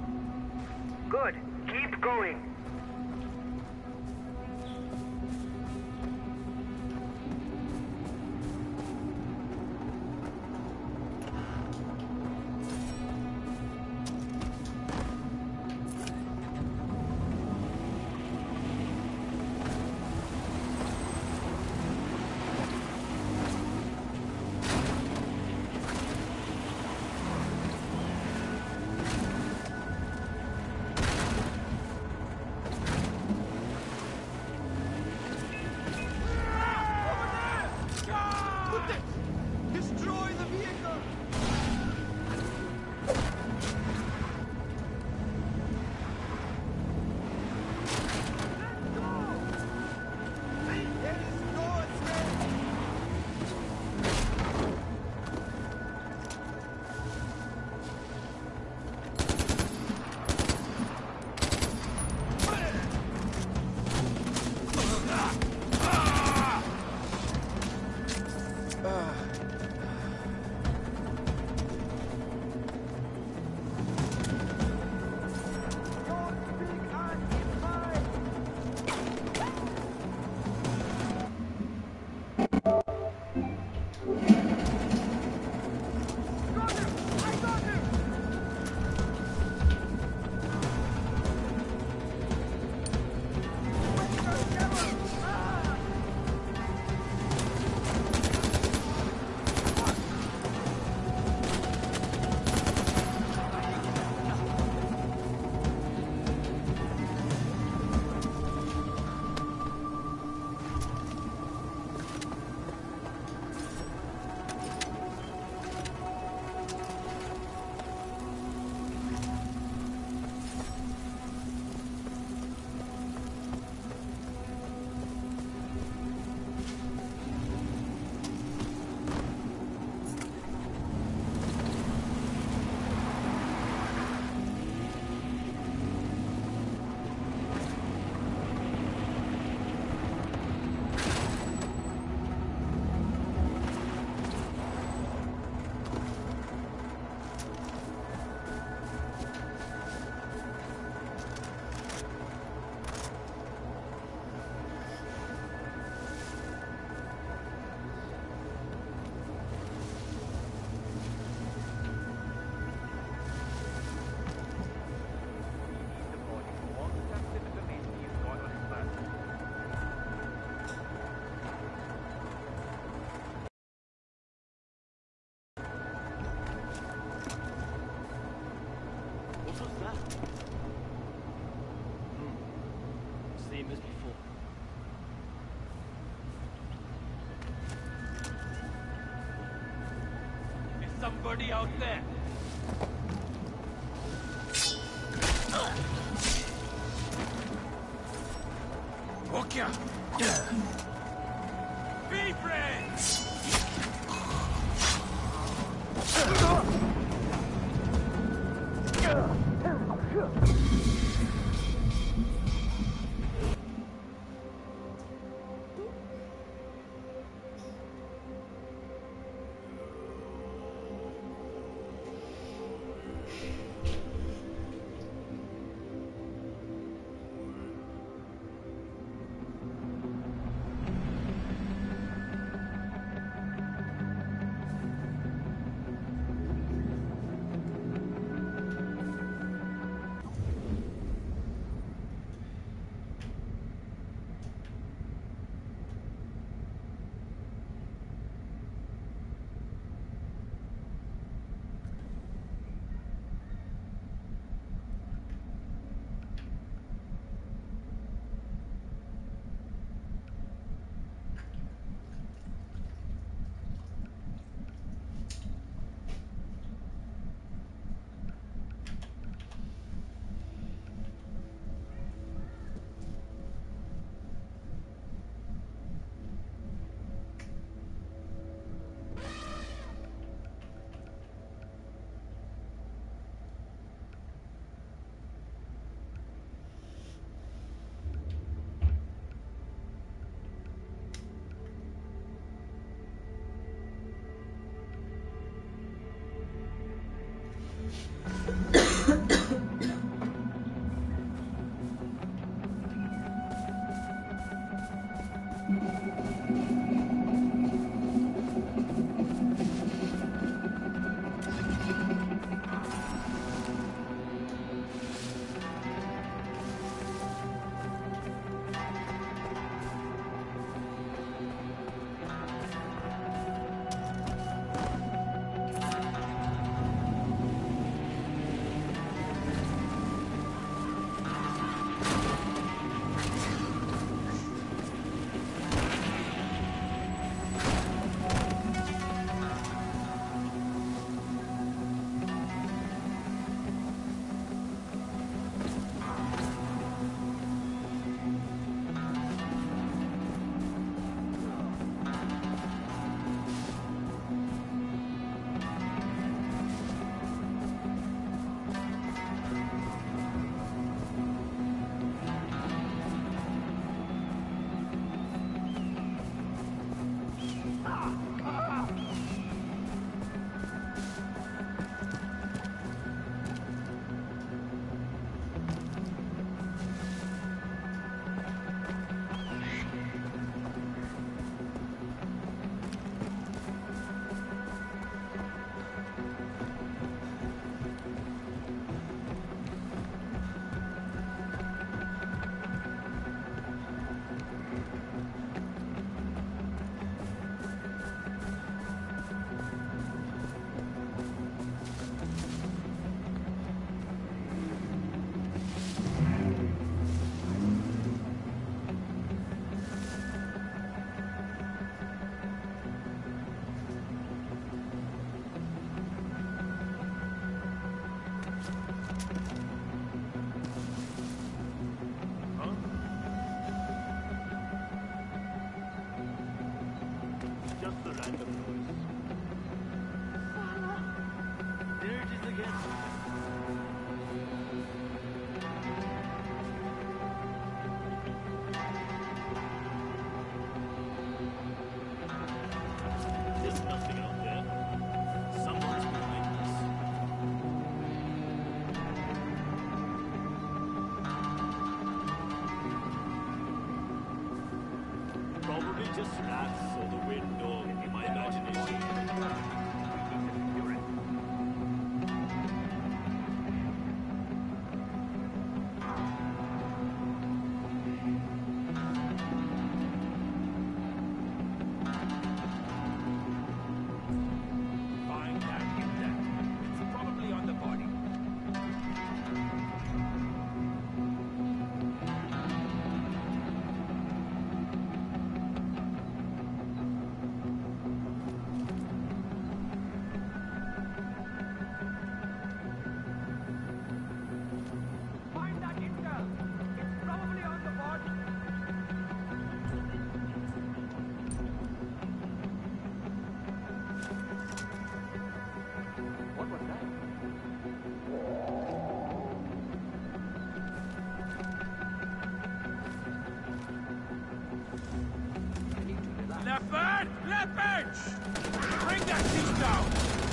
S5: Good. Keep going.
S4: Ah.
S14: somebody out there? Okay. Be friends! Just rats or the wind or my imagination. Find that intact. It's probably on the body. Leopard! Leopard! Bring that thing down!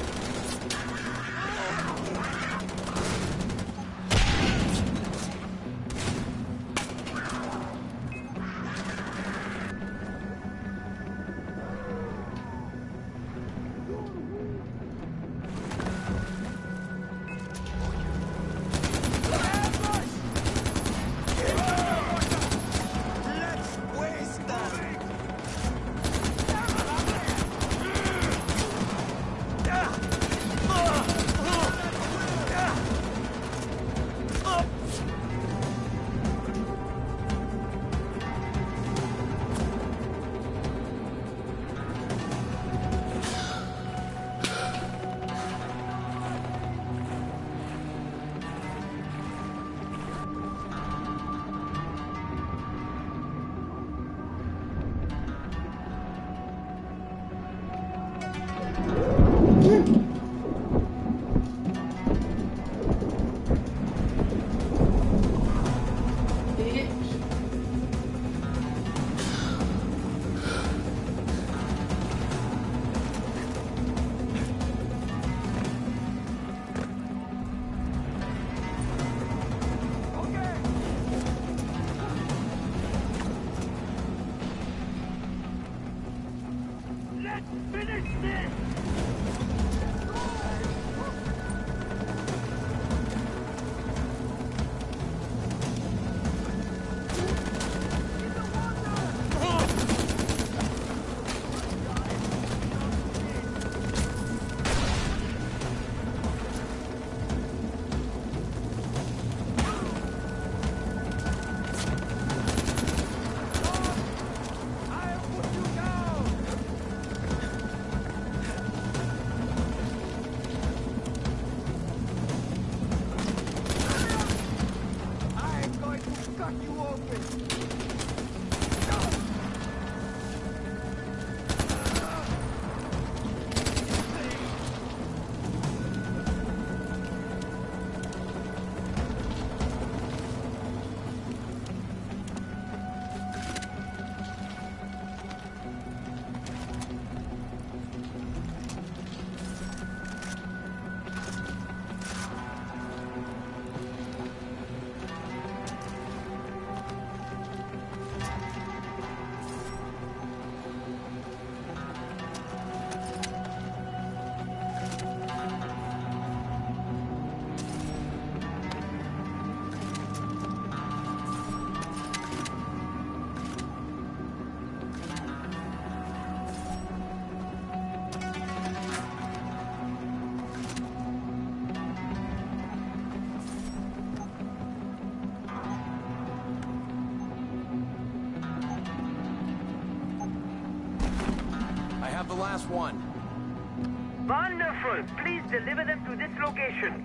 S4: The last one.
S5: Wonderful. Please deliver them to this location.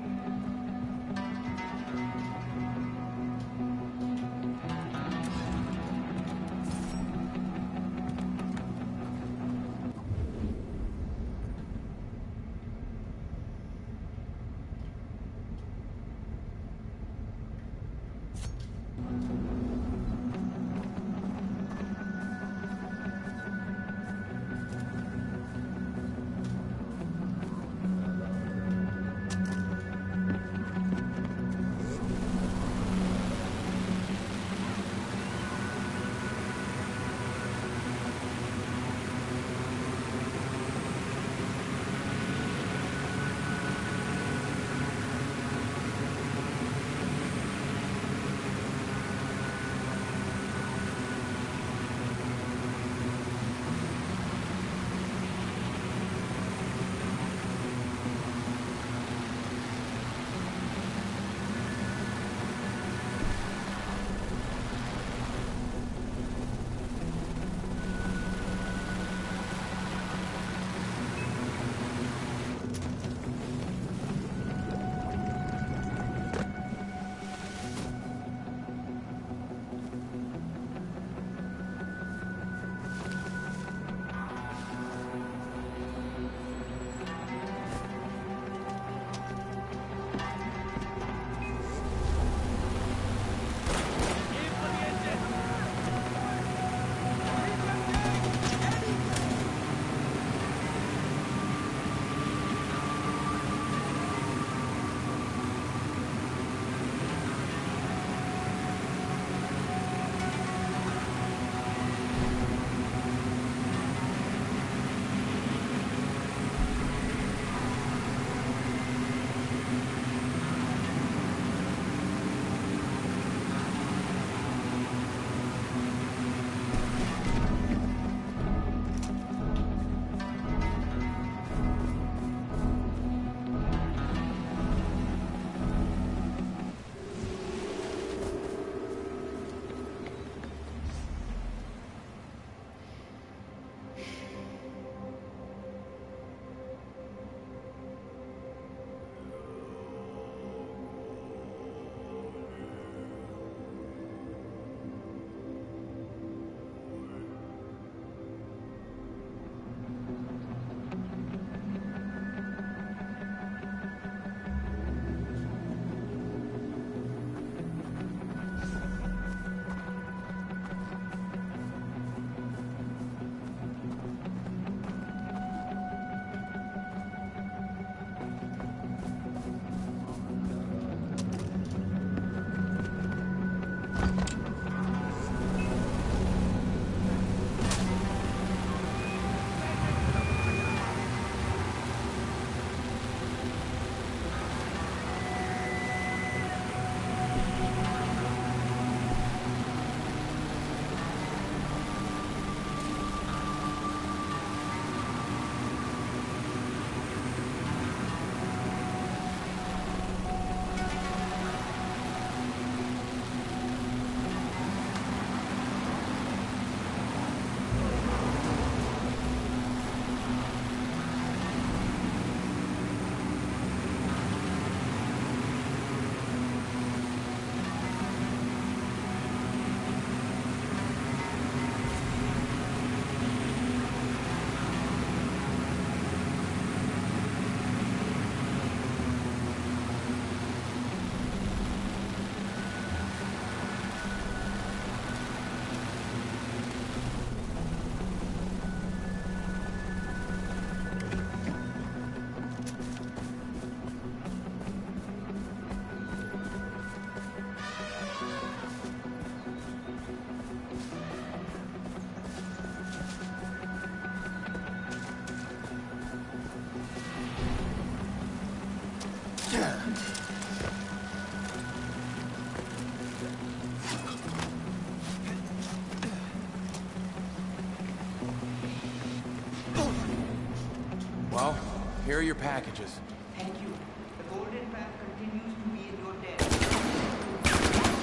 S4: Here are your packages.
S15: Thank you. The golden path continues to be in your debt.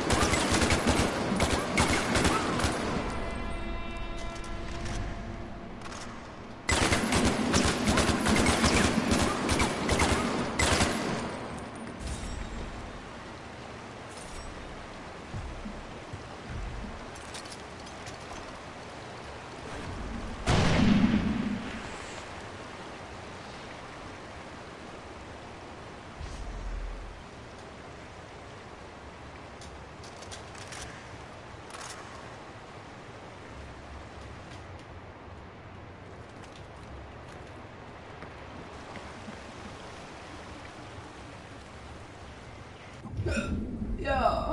S1: Yeah.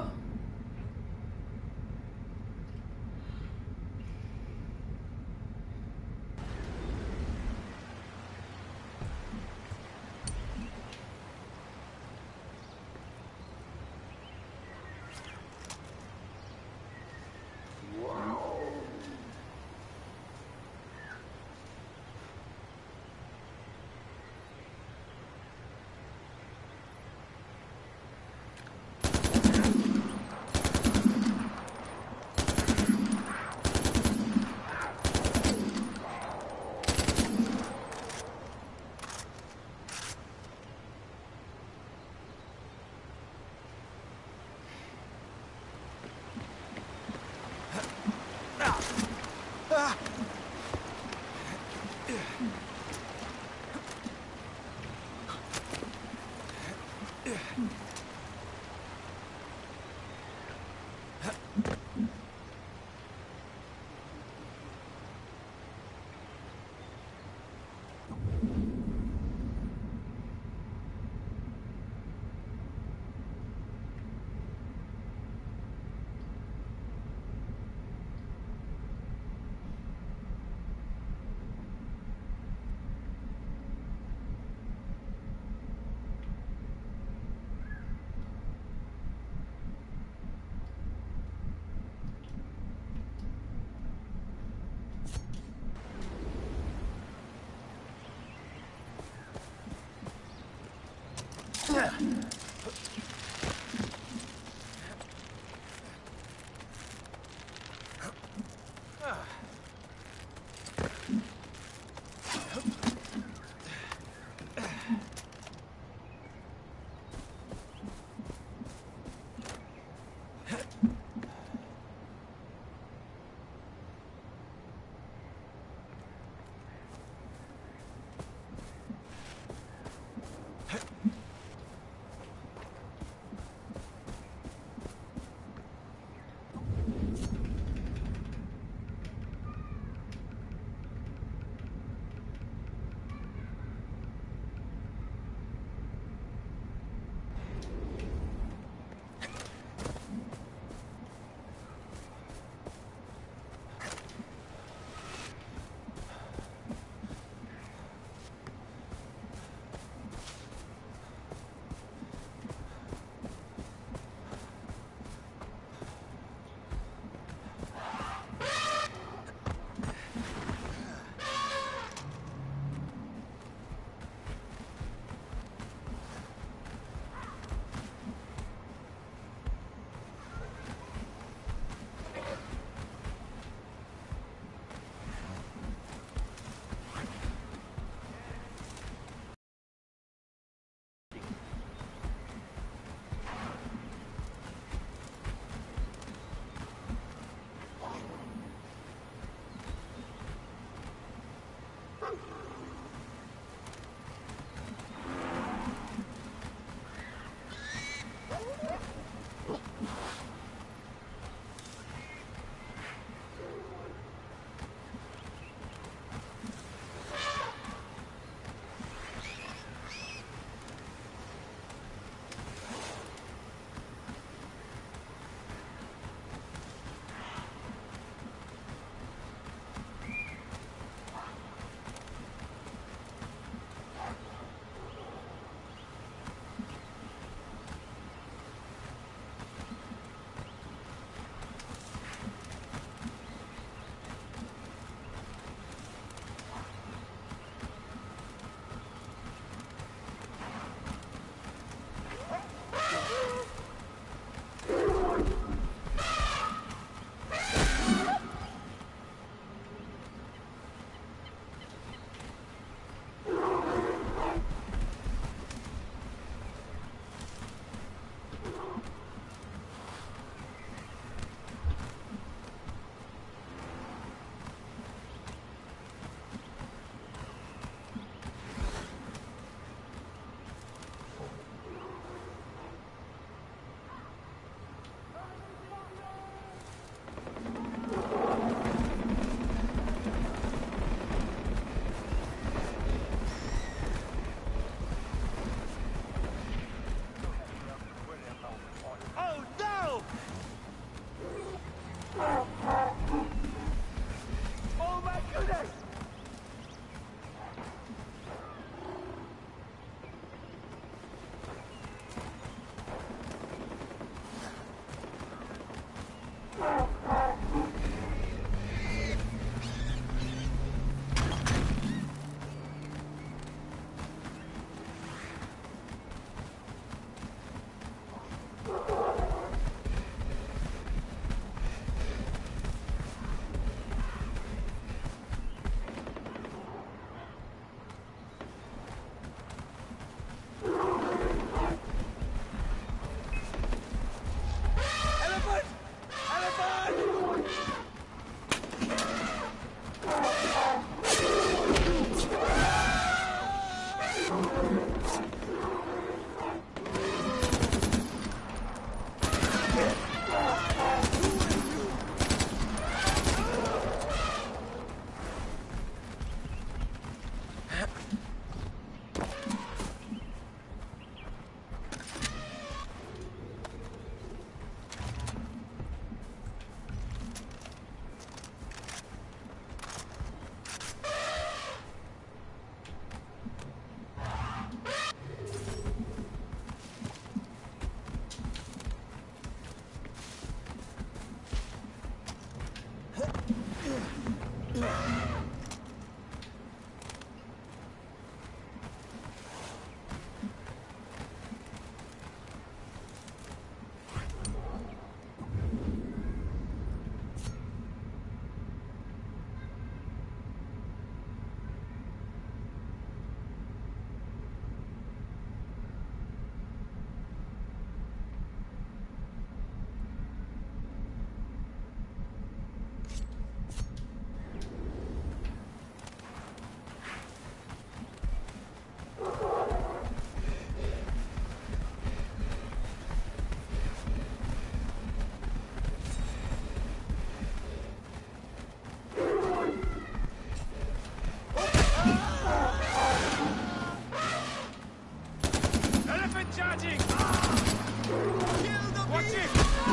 S14: Elephant charging! Kill the Watch it!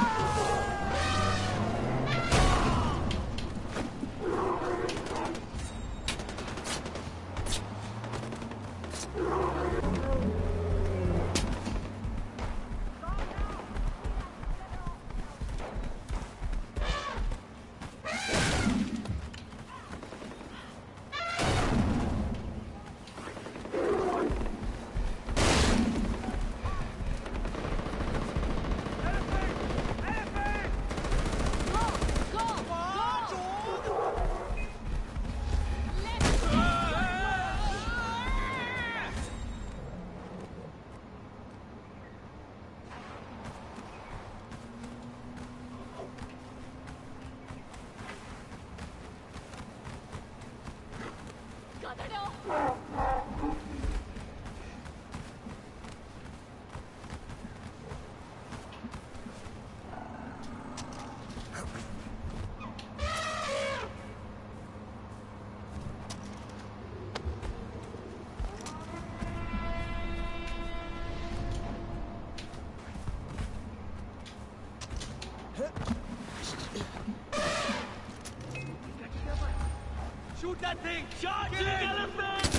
S14: Shoot that thing! Charging elephant!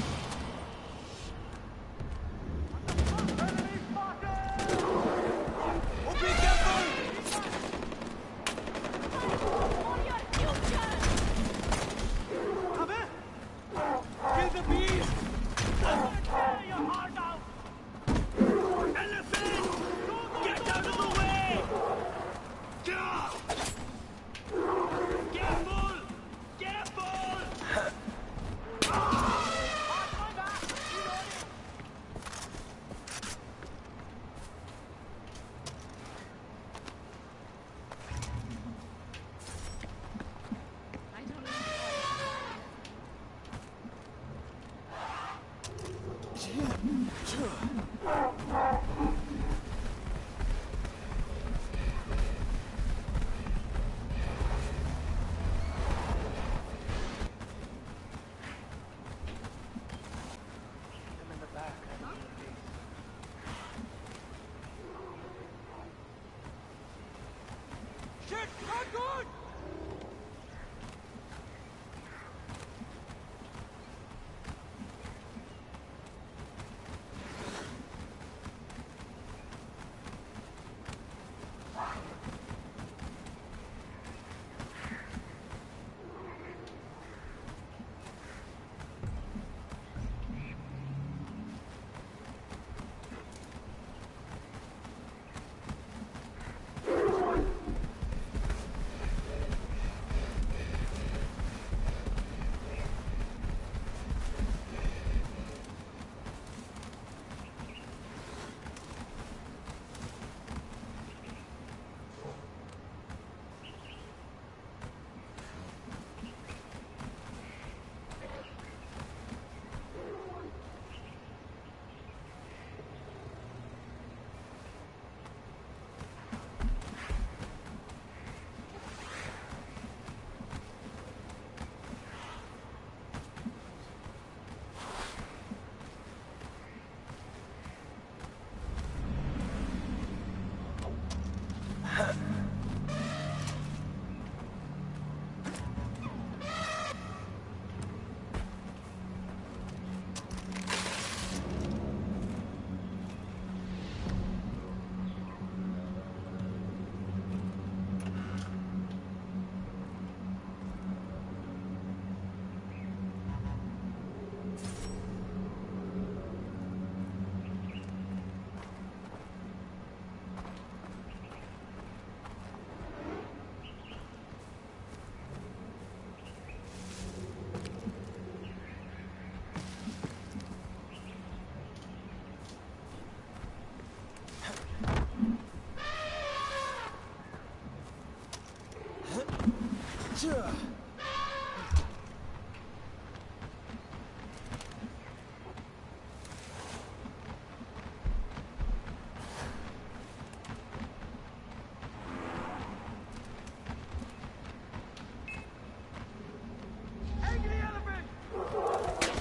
S14: Oh, be careful! Kill the beast! Tear your heart out! Elephant! Get out of the way! Careful! Careful! Shit! Not good! Angry elephant!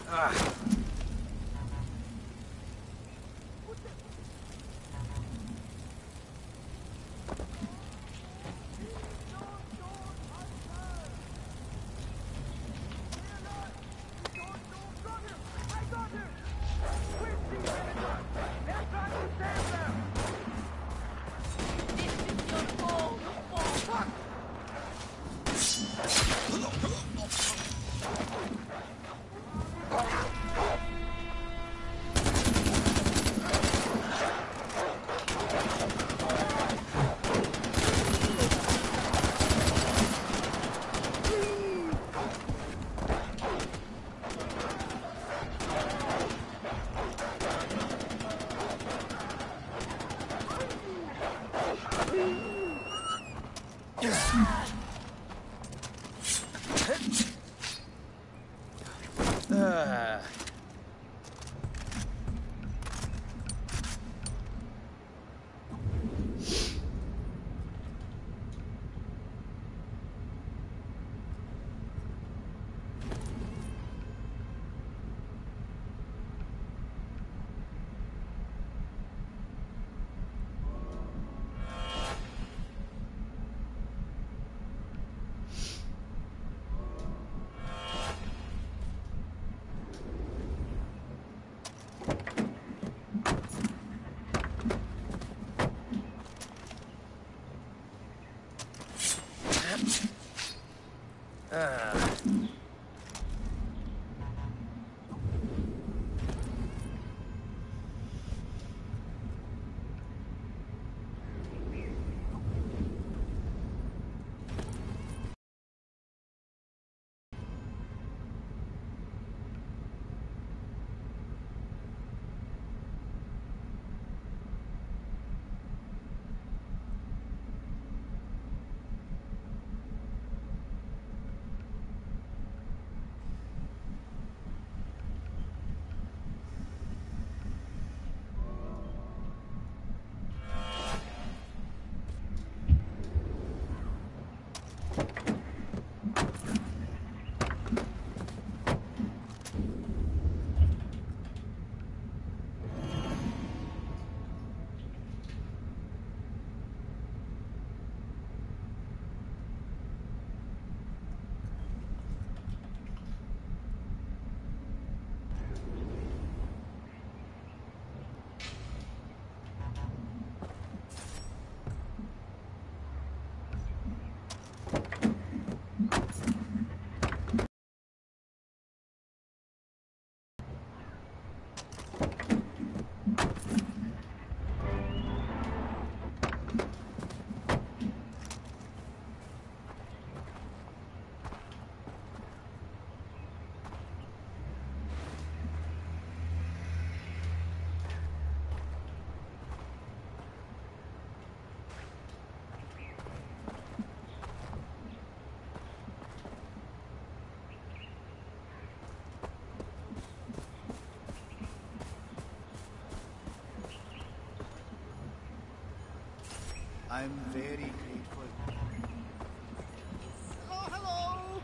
S4: Ah. Ah. Ah.
S16: I'm very grateful.
S7: Hello, hello!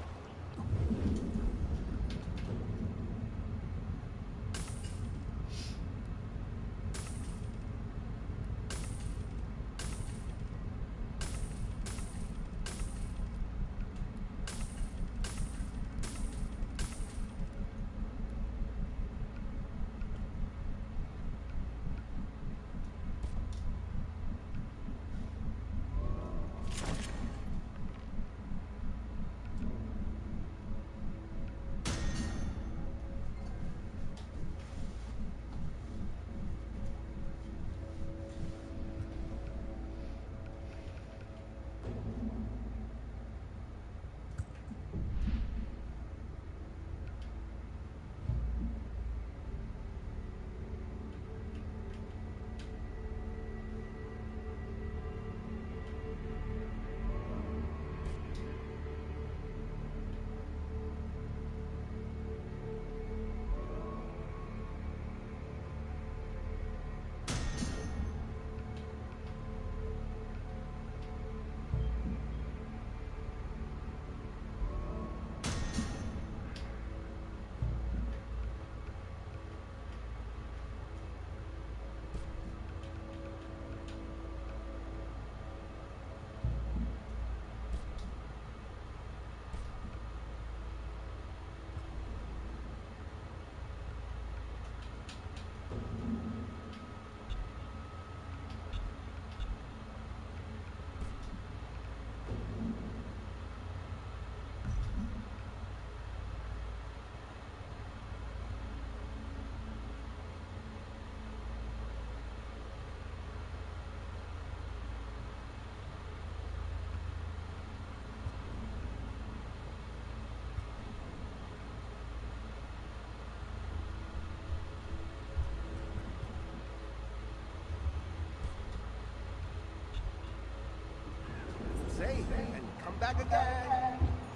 S13: back again.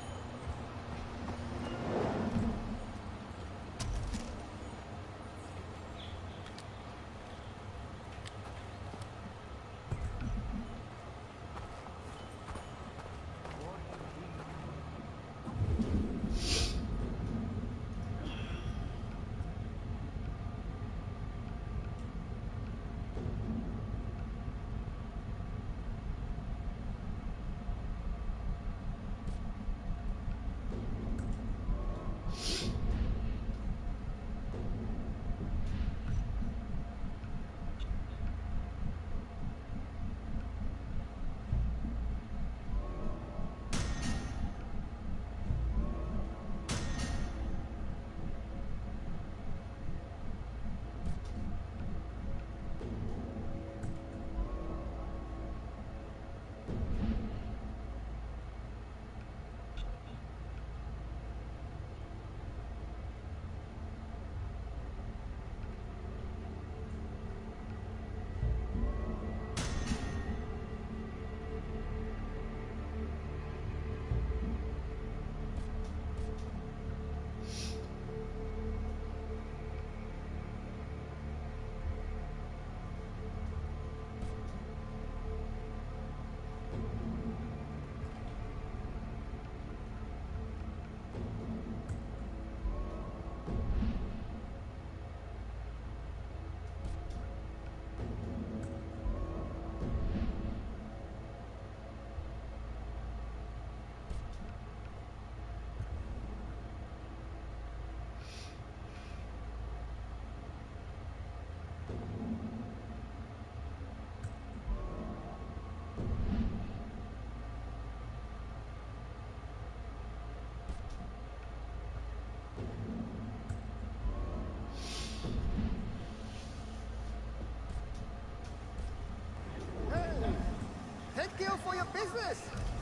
S13: Thank you for your business.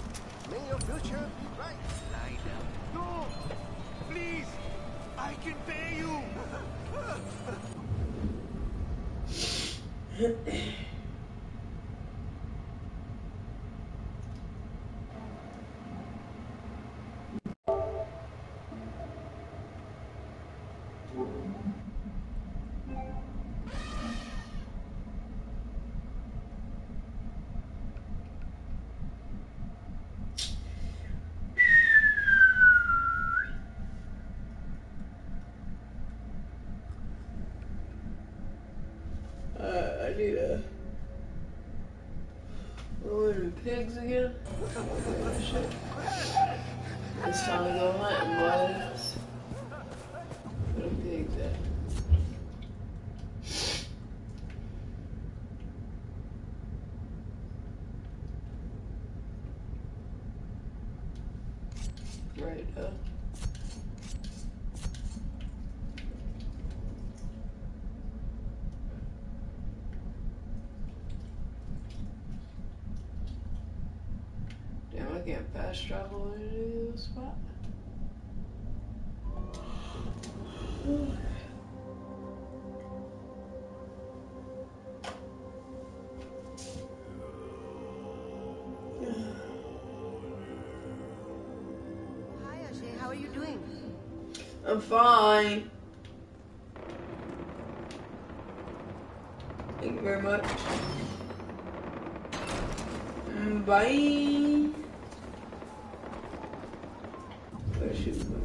S13: May your future be bright. Lie down.
S14: No! Please! I can pay you!
S1: Uh, I need a... We're in pigs again? Oh, shit. It's time to go hunting, boys. Where the pigs at? Right up. Damn, I can't fast travel into this spot.
S2: Hi, Ajay. How are you doing?
S1: I'm fine. Thank you very much. Mm, bye. Where's she from?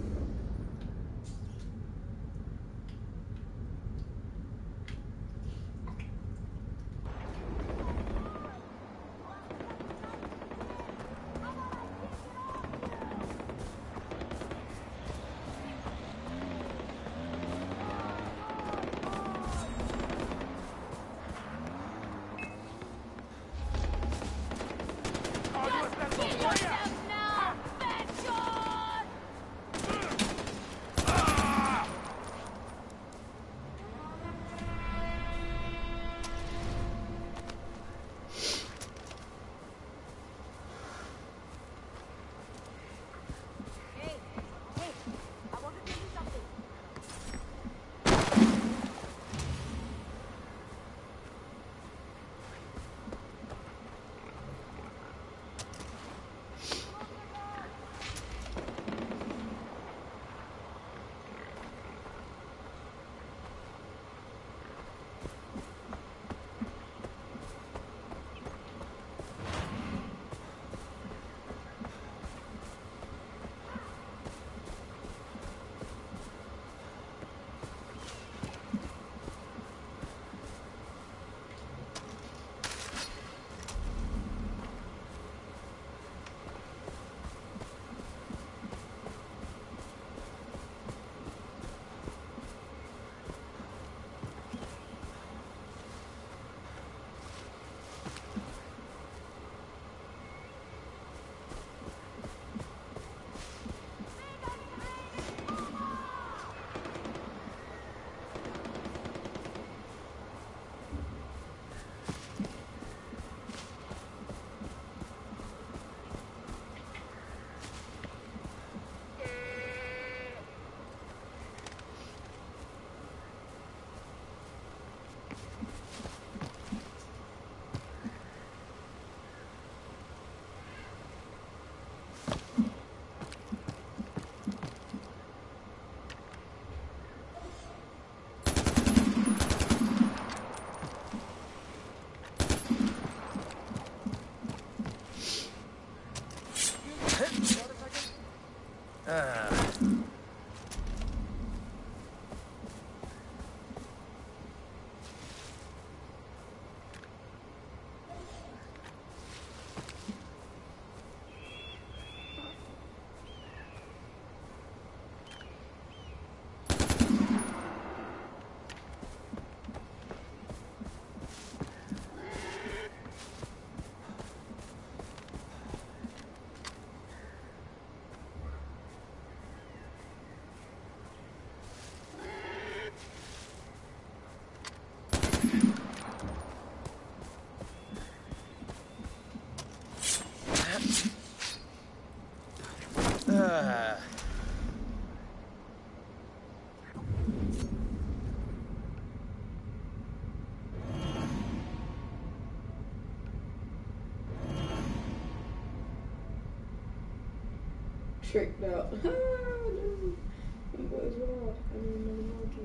S1: tricked out. Ah, no. Them boys wild. I need another monkey.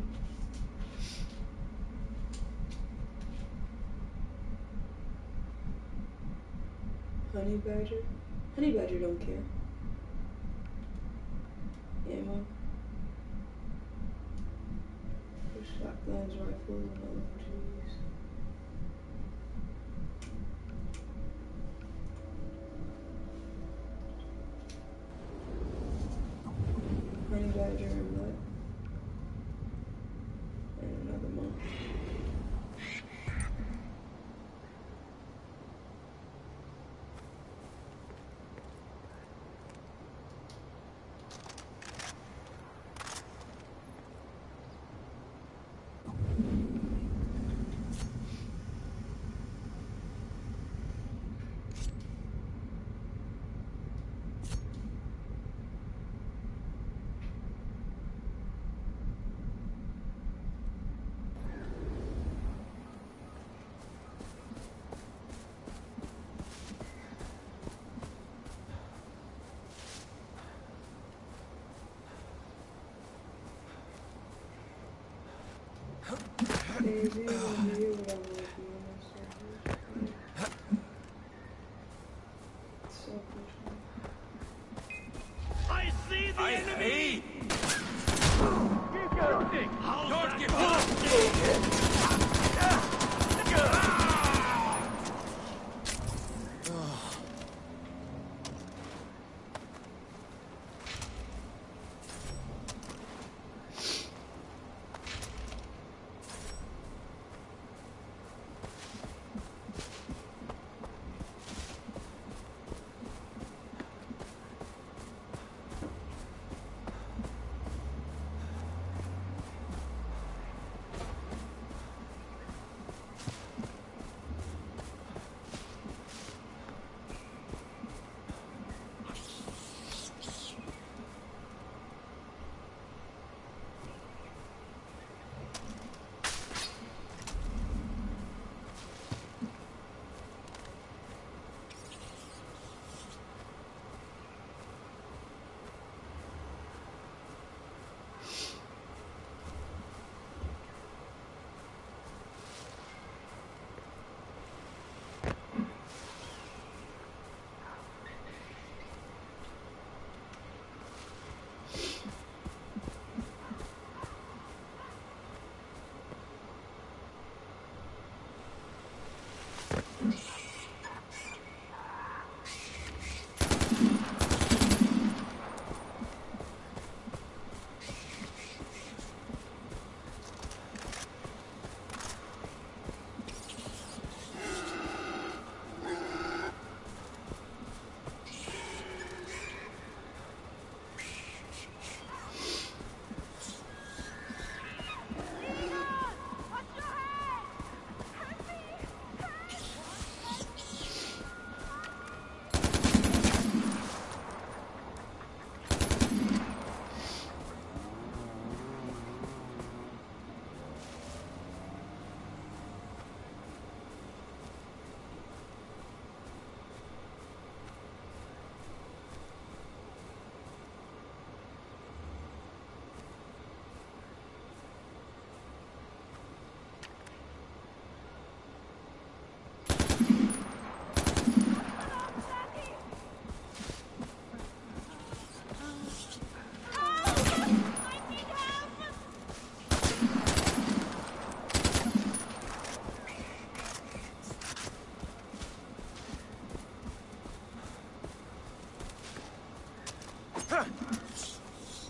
S1: Honey badger? Honey badger don't care. Ammo. Shotguns, rifles, and other trees. Honey badger and what? And another monk.
S14: I see the I enemy! Keep shooting! Don't give up!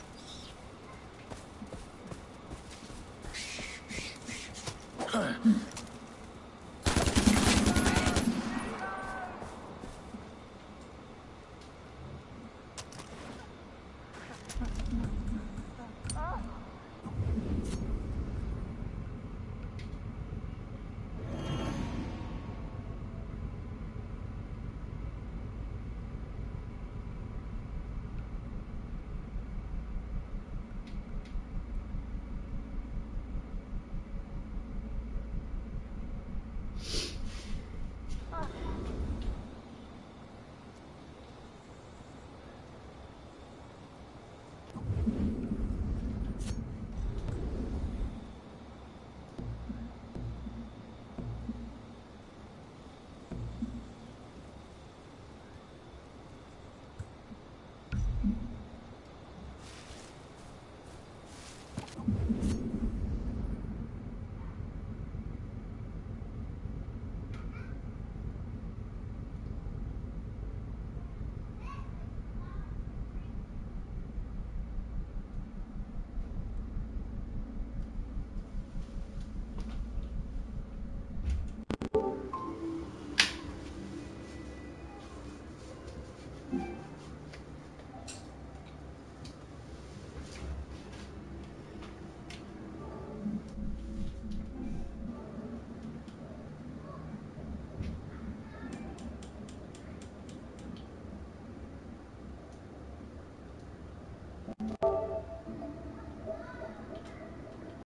S4: Huh.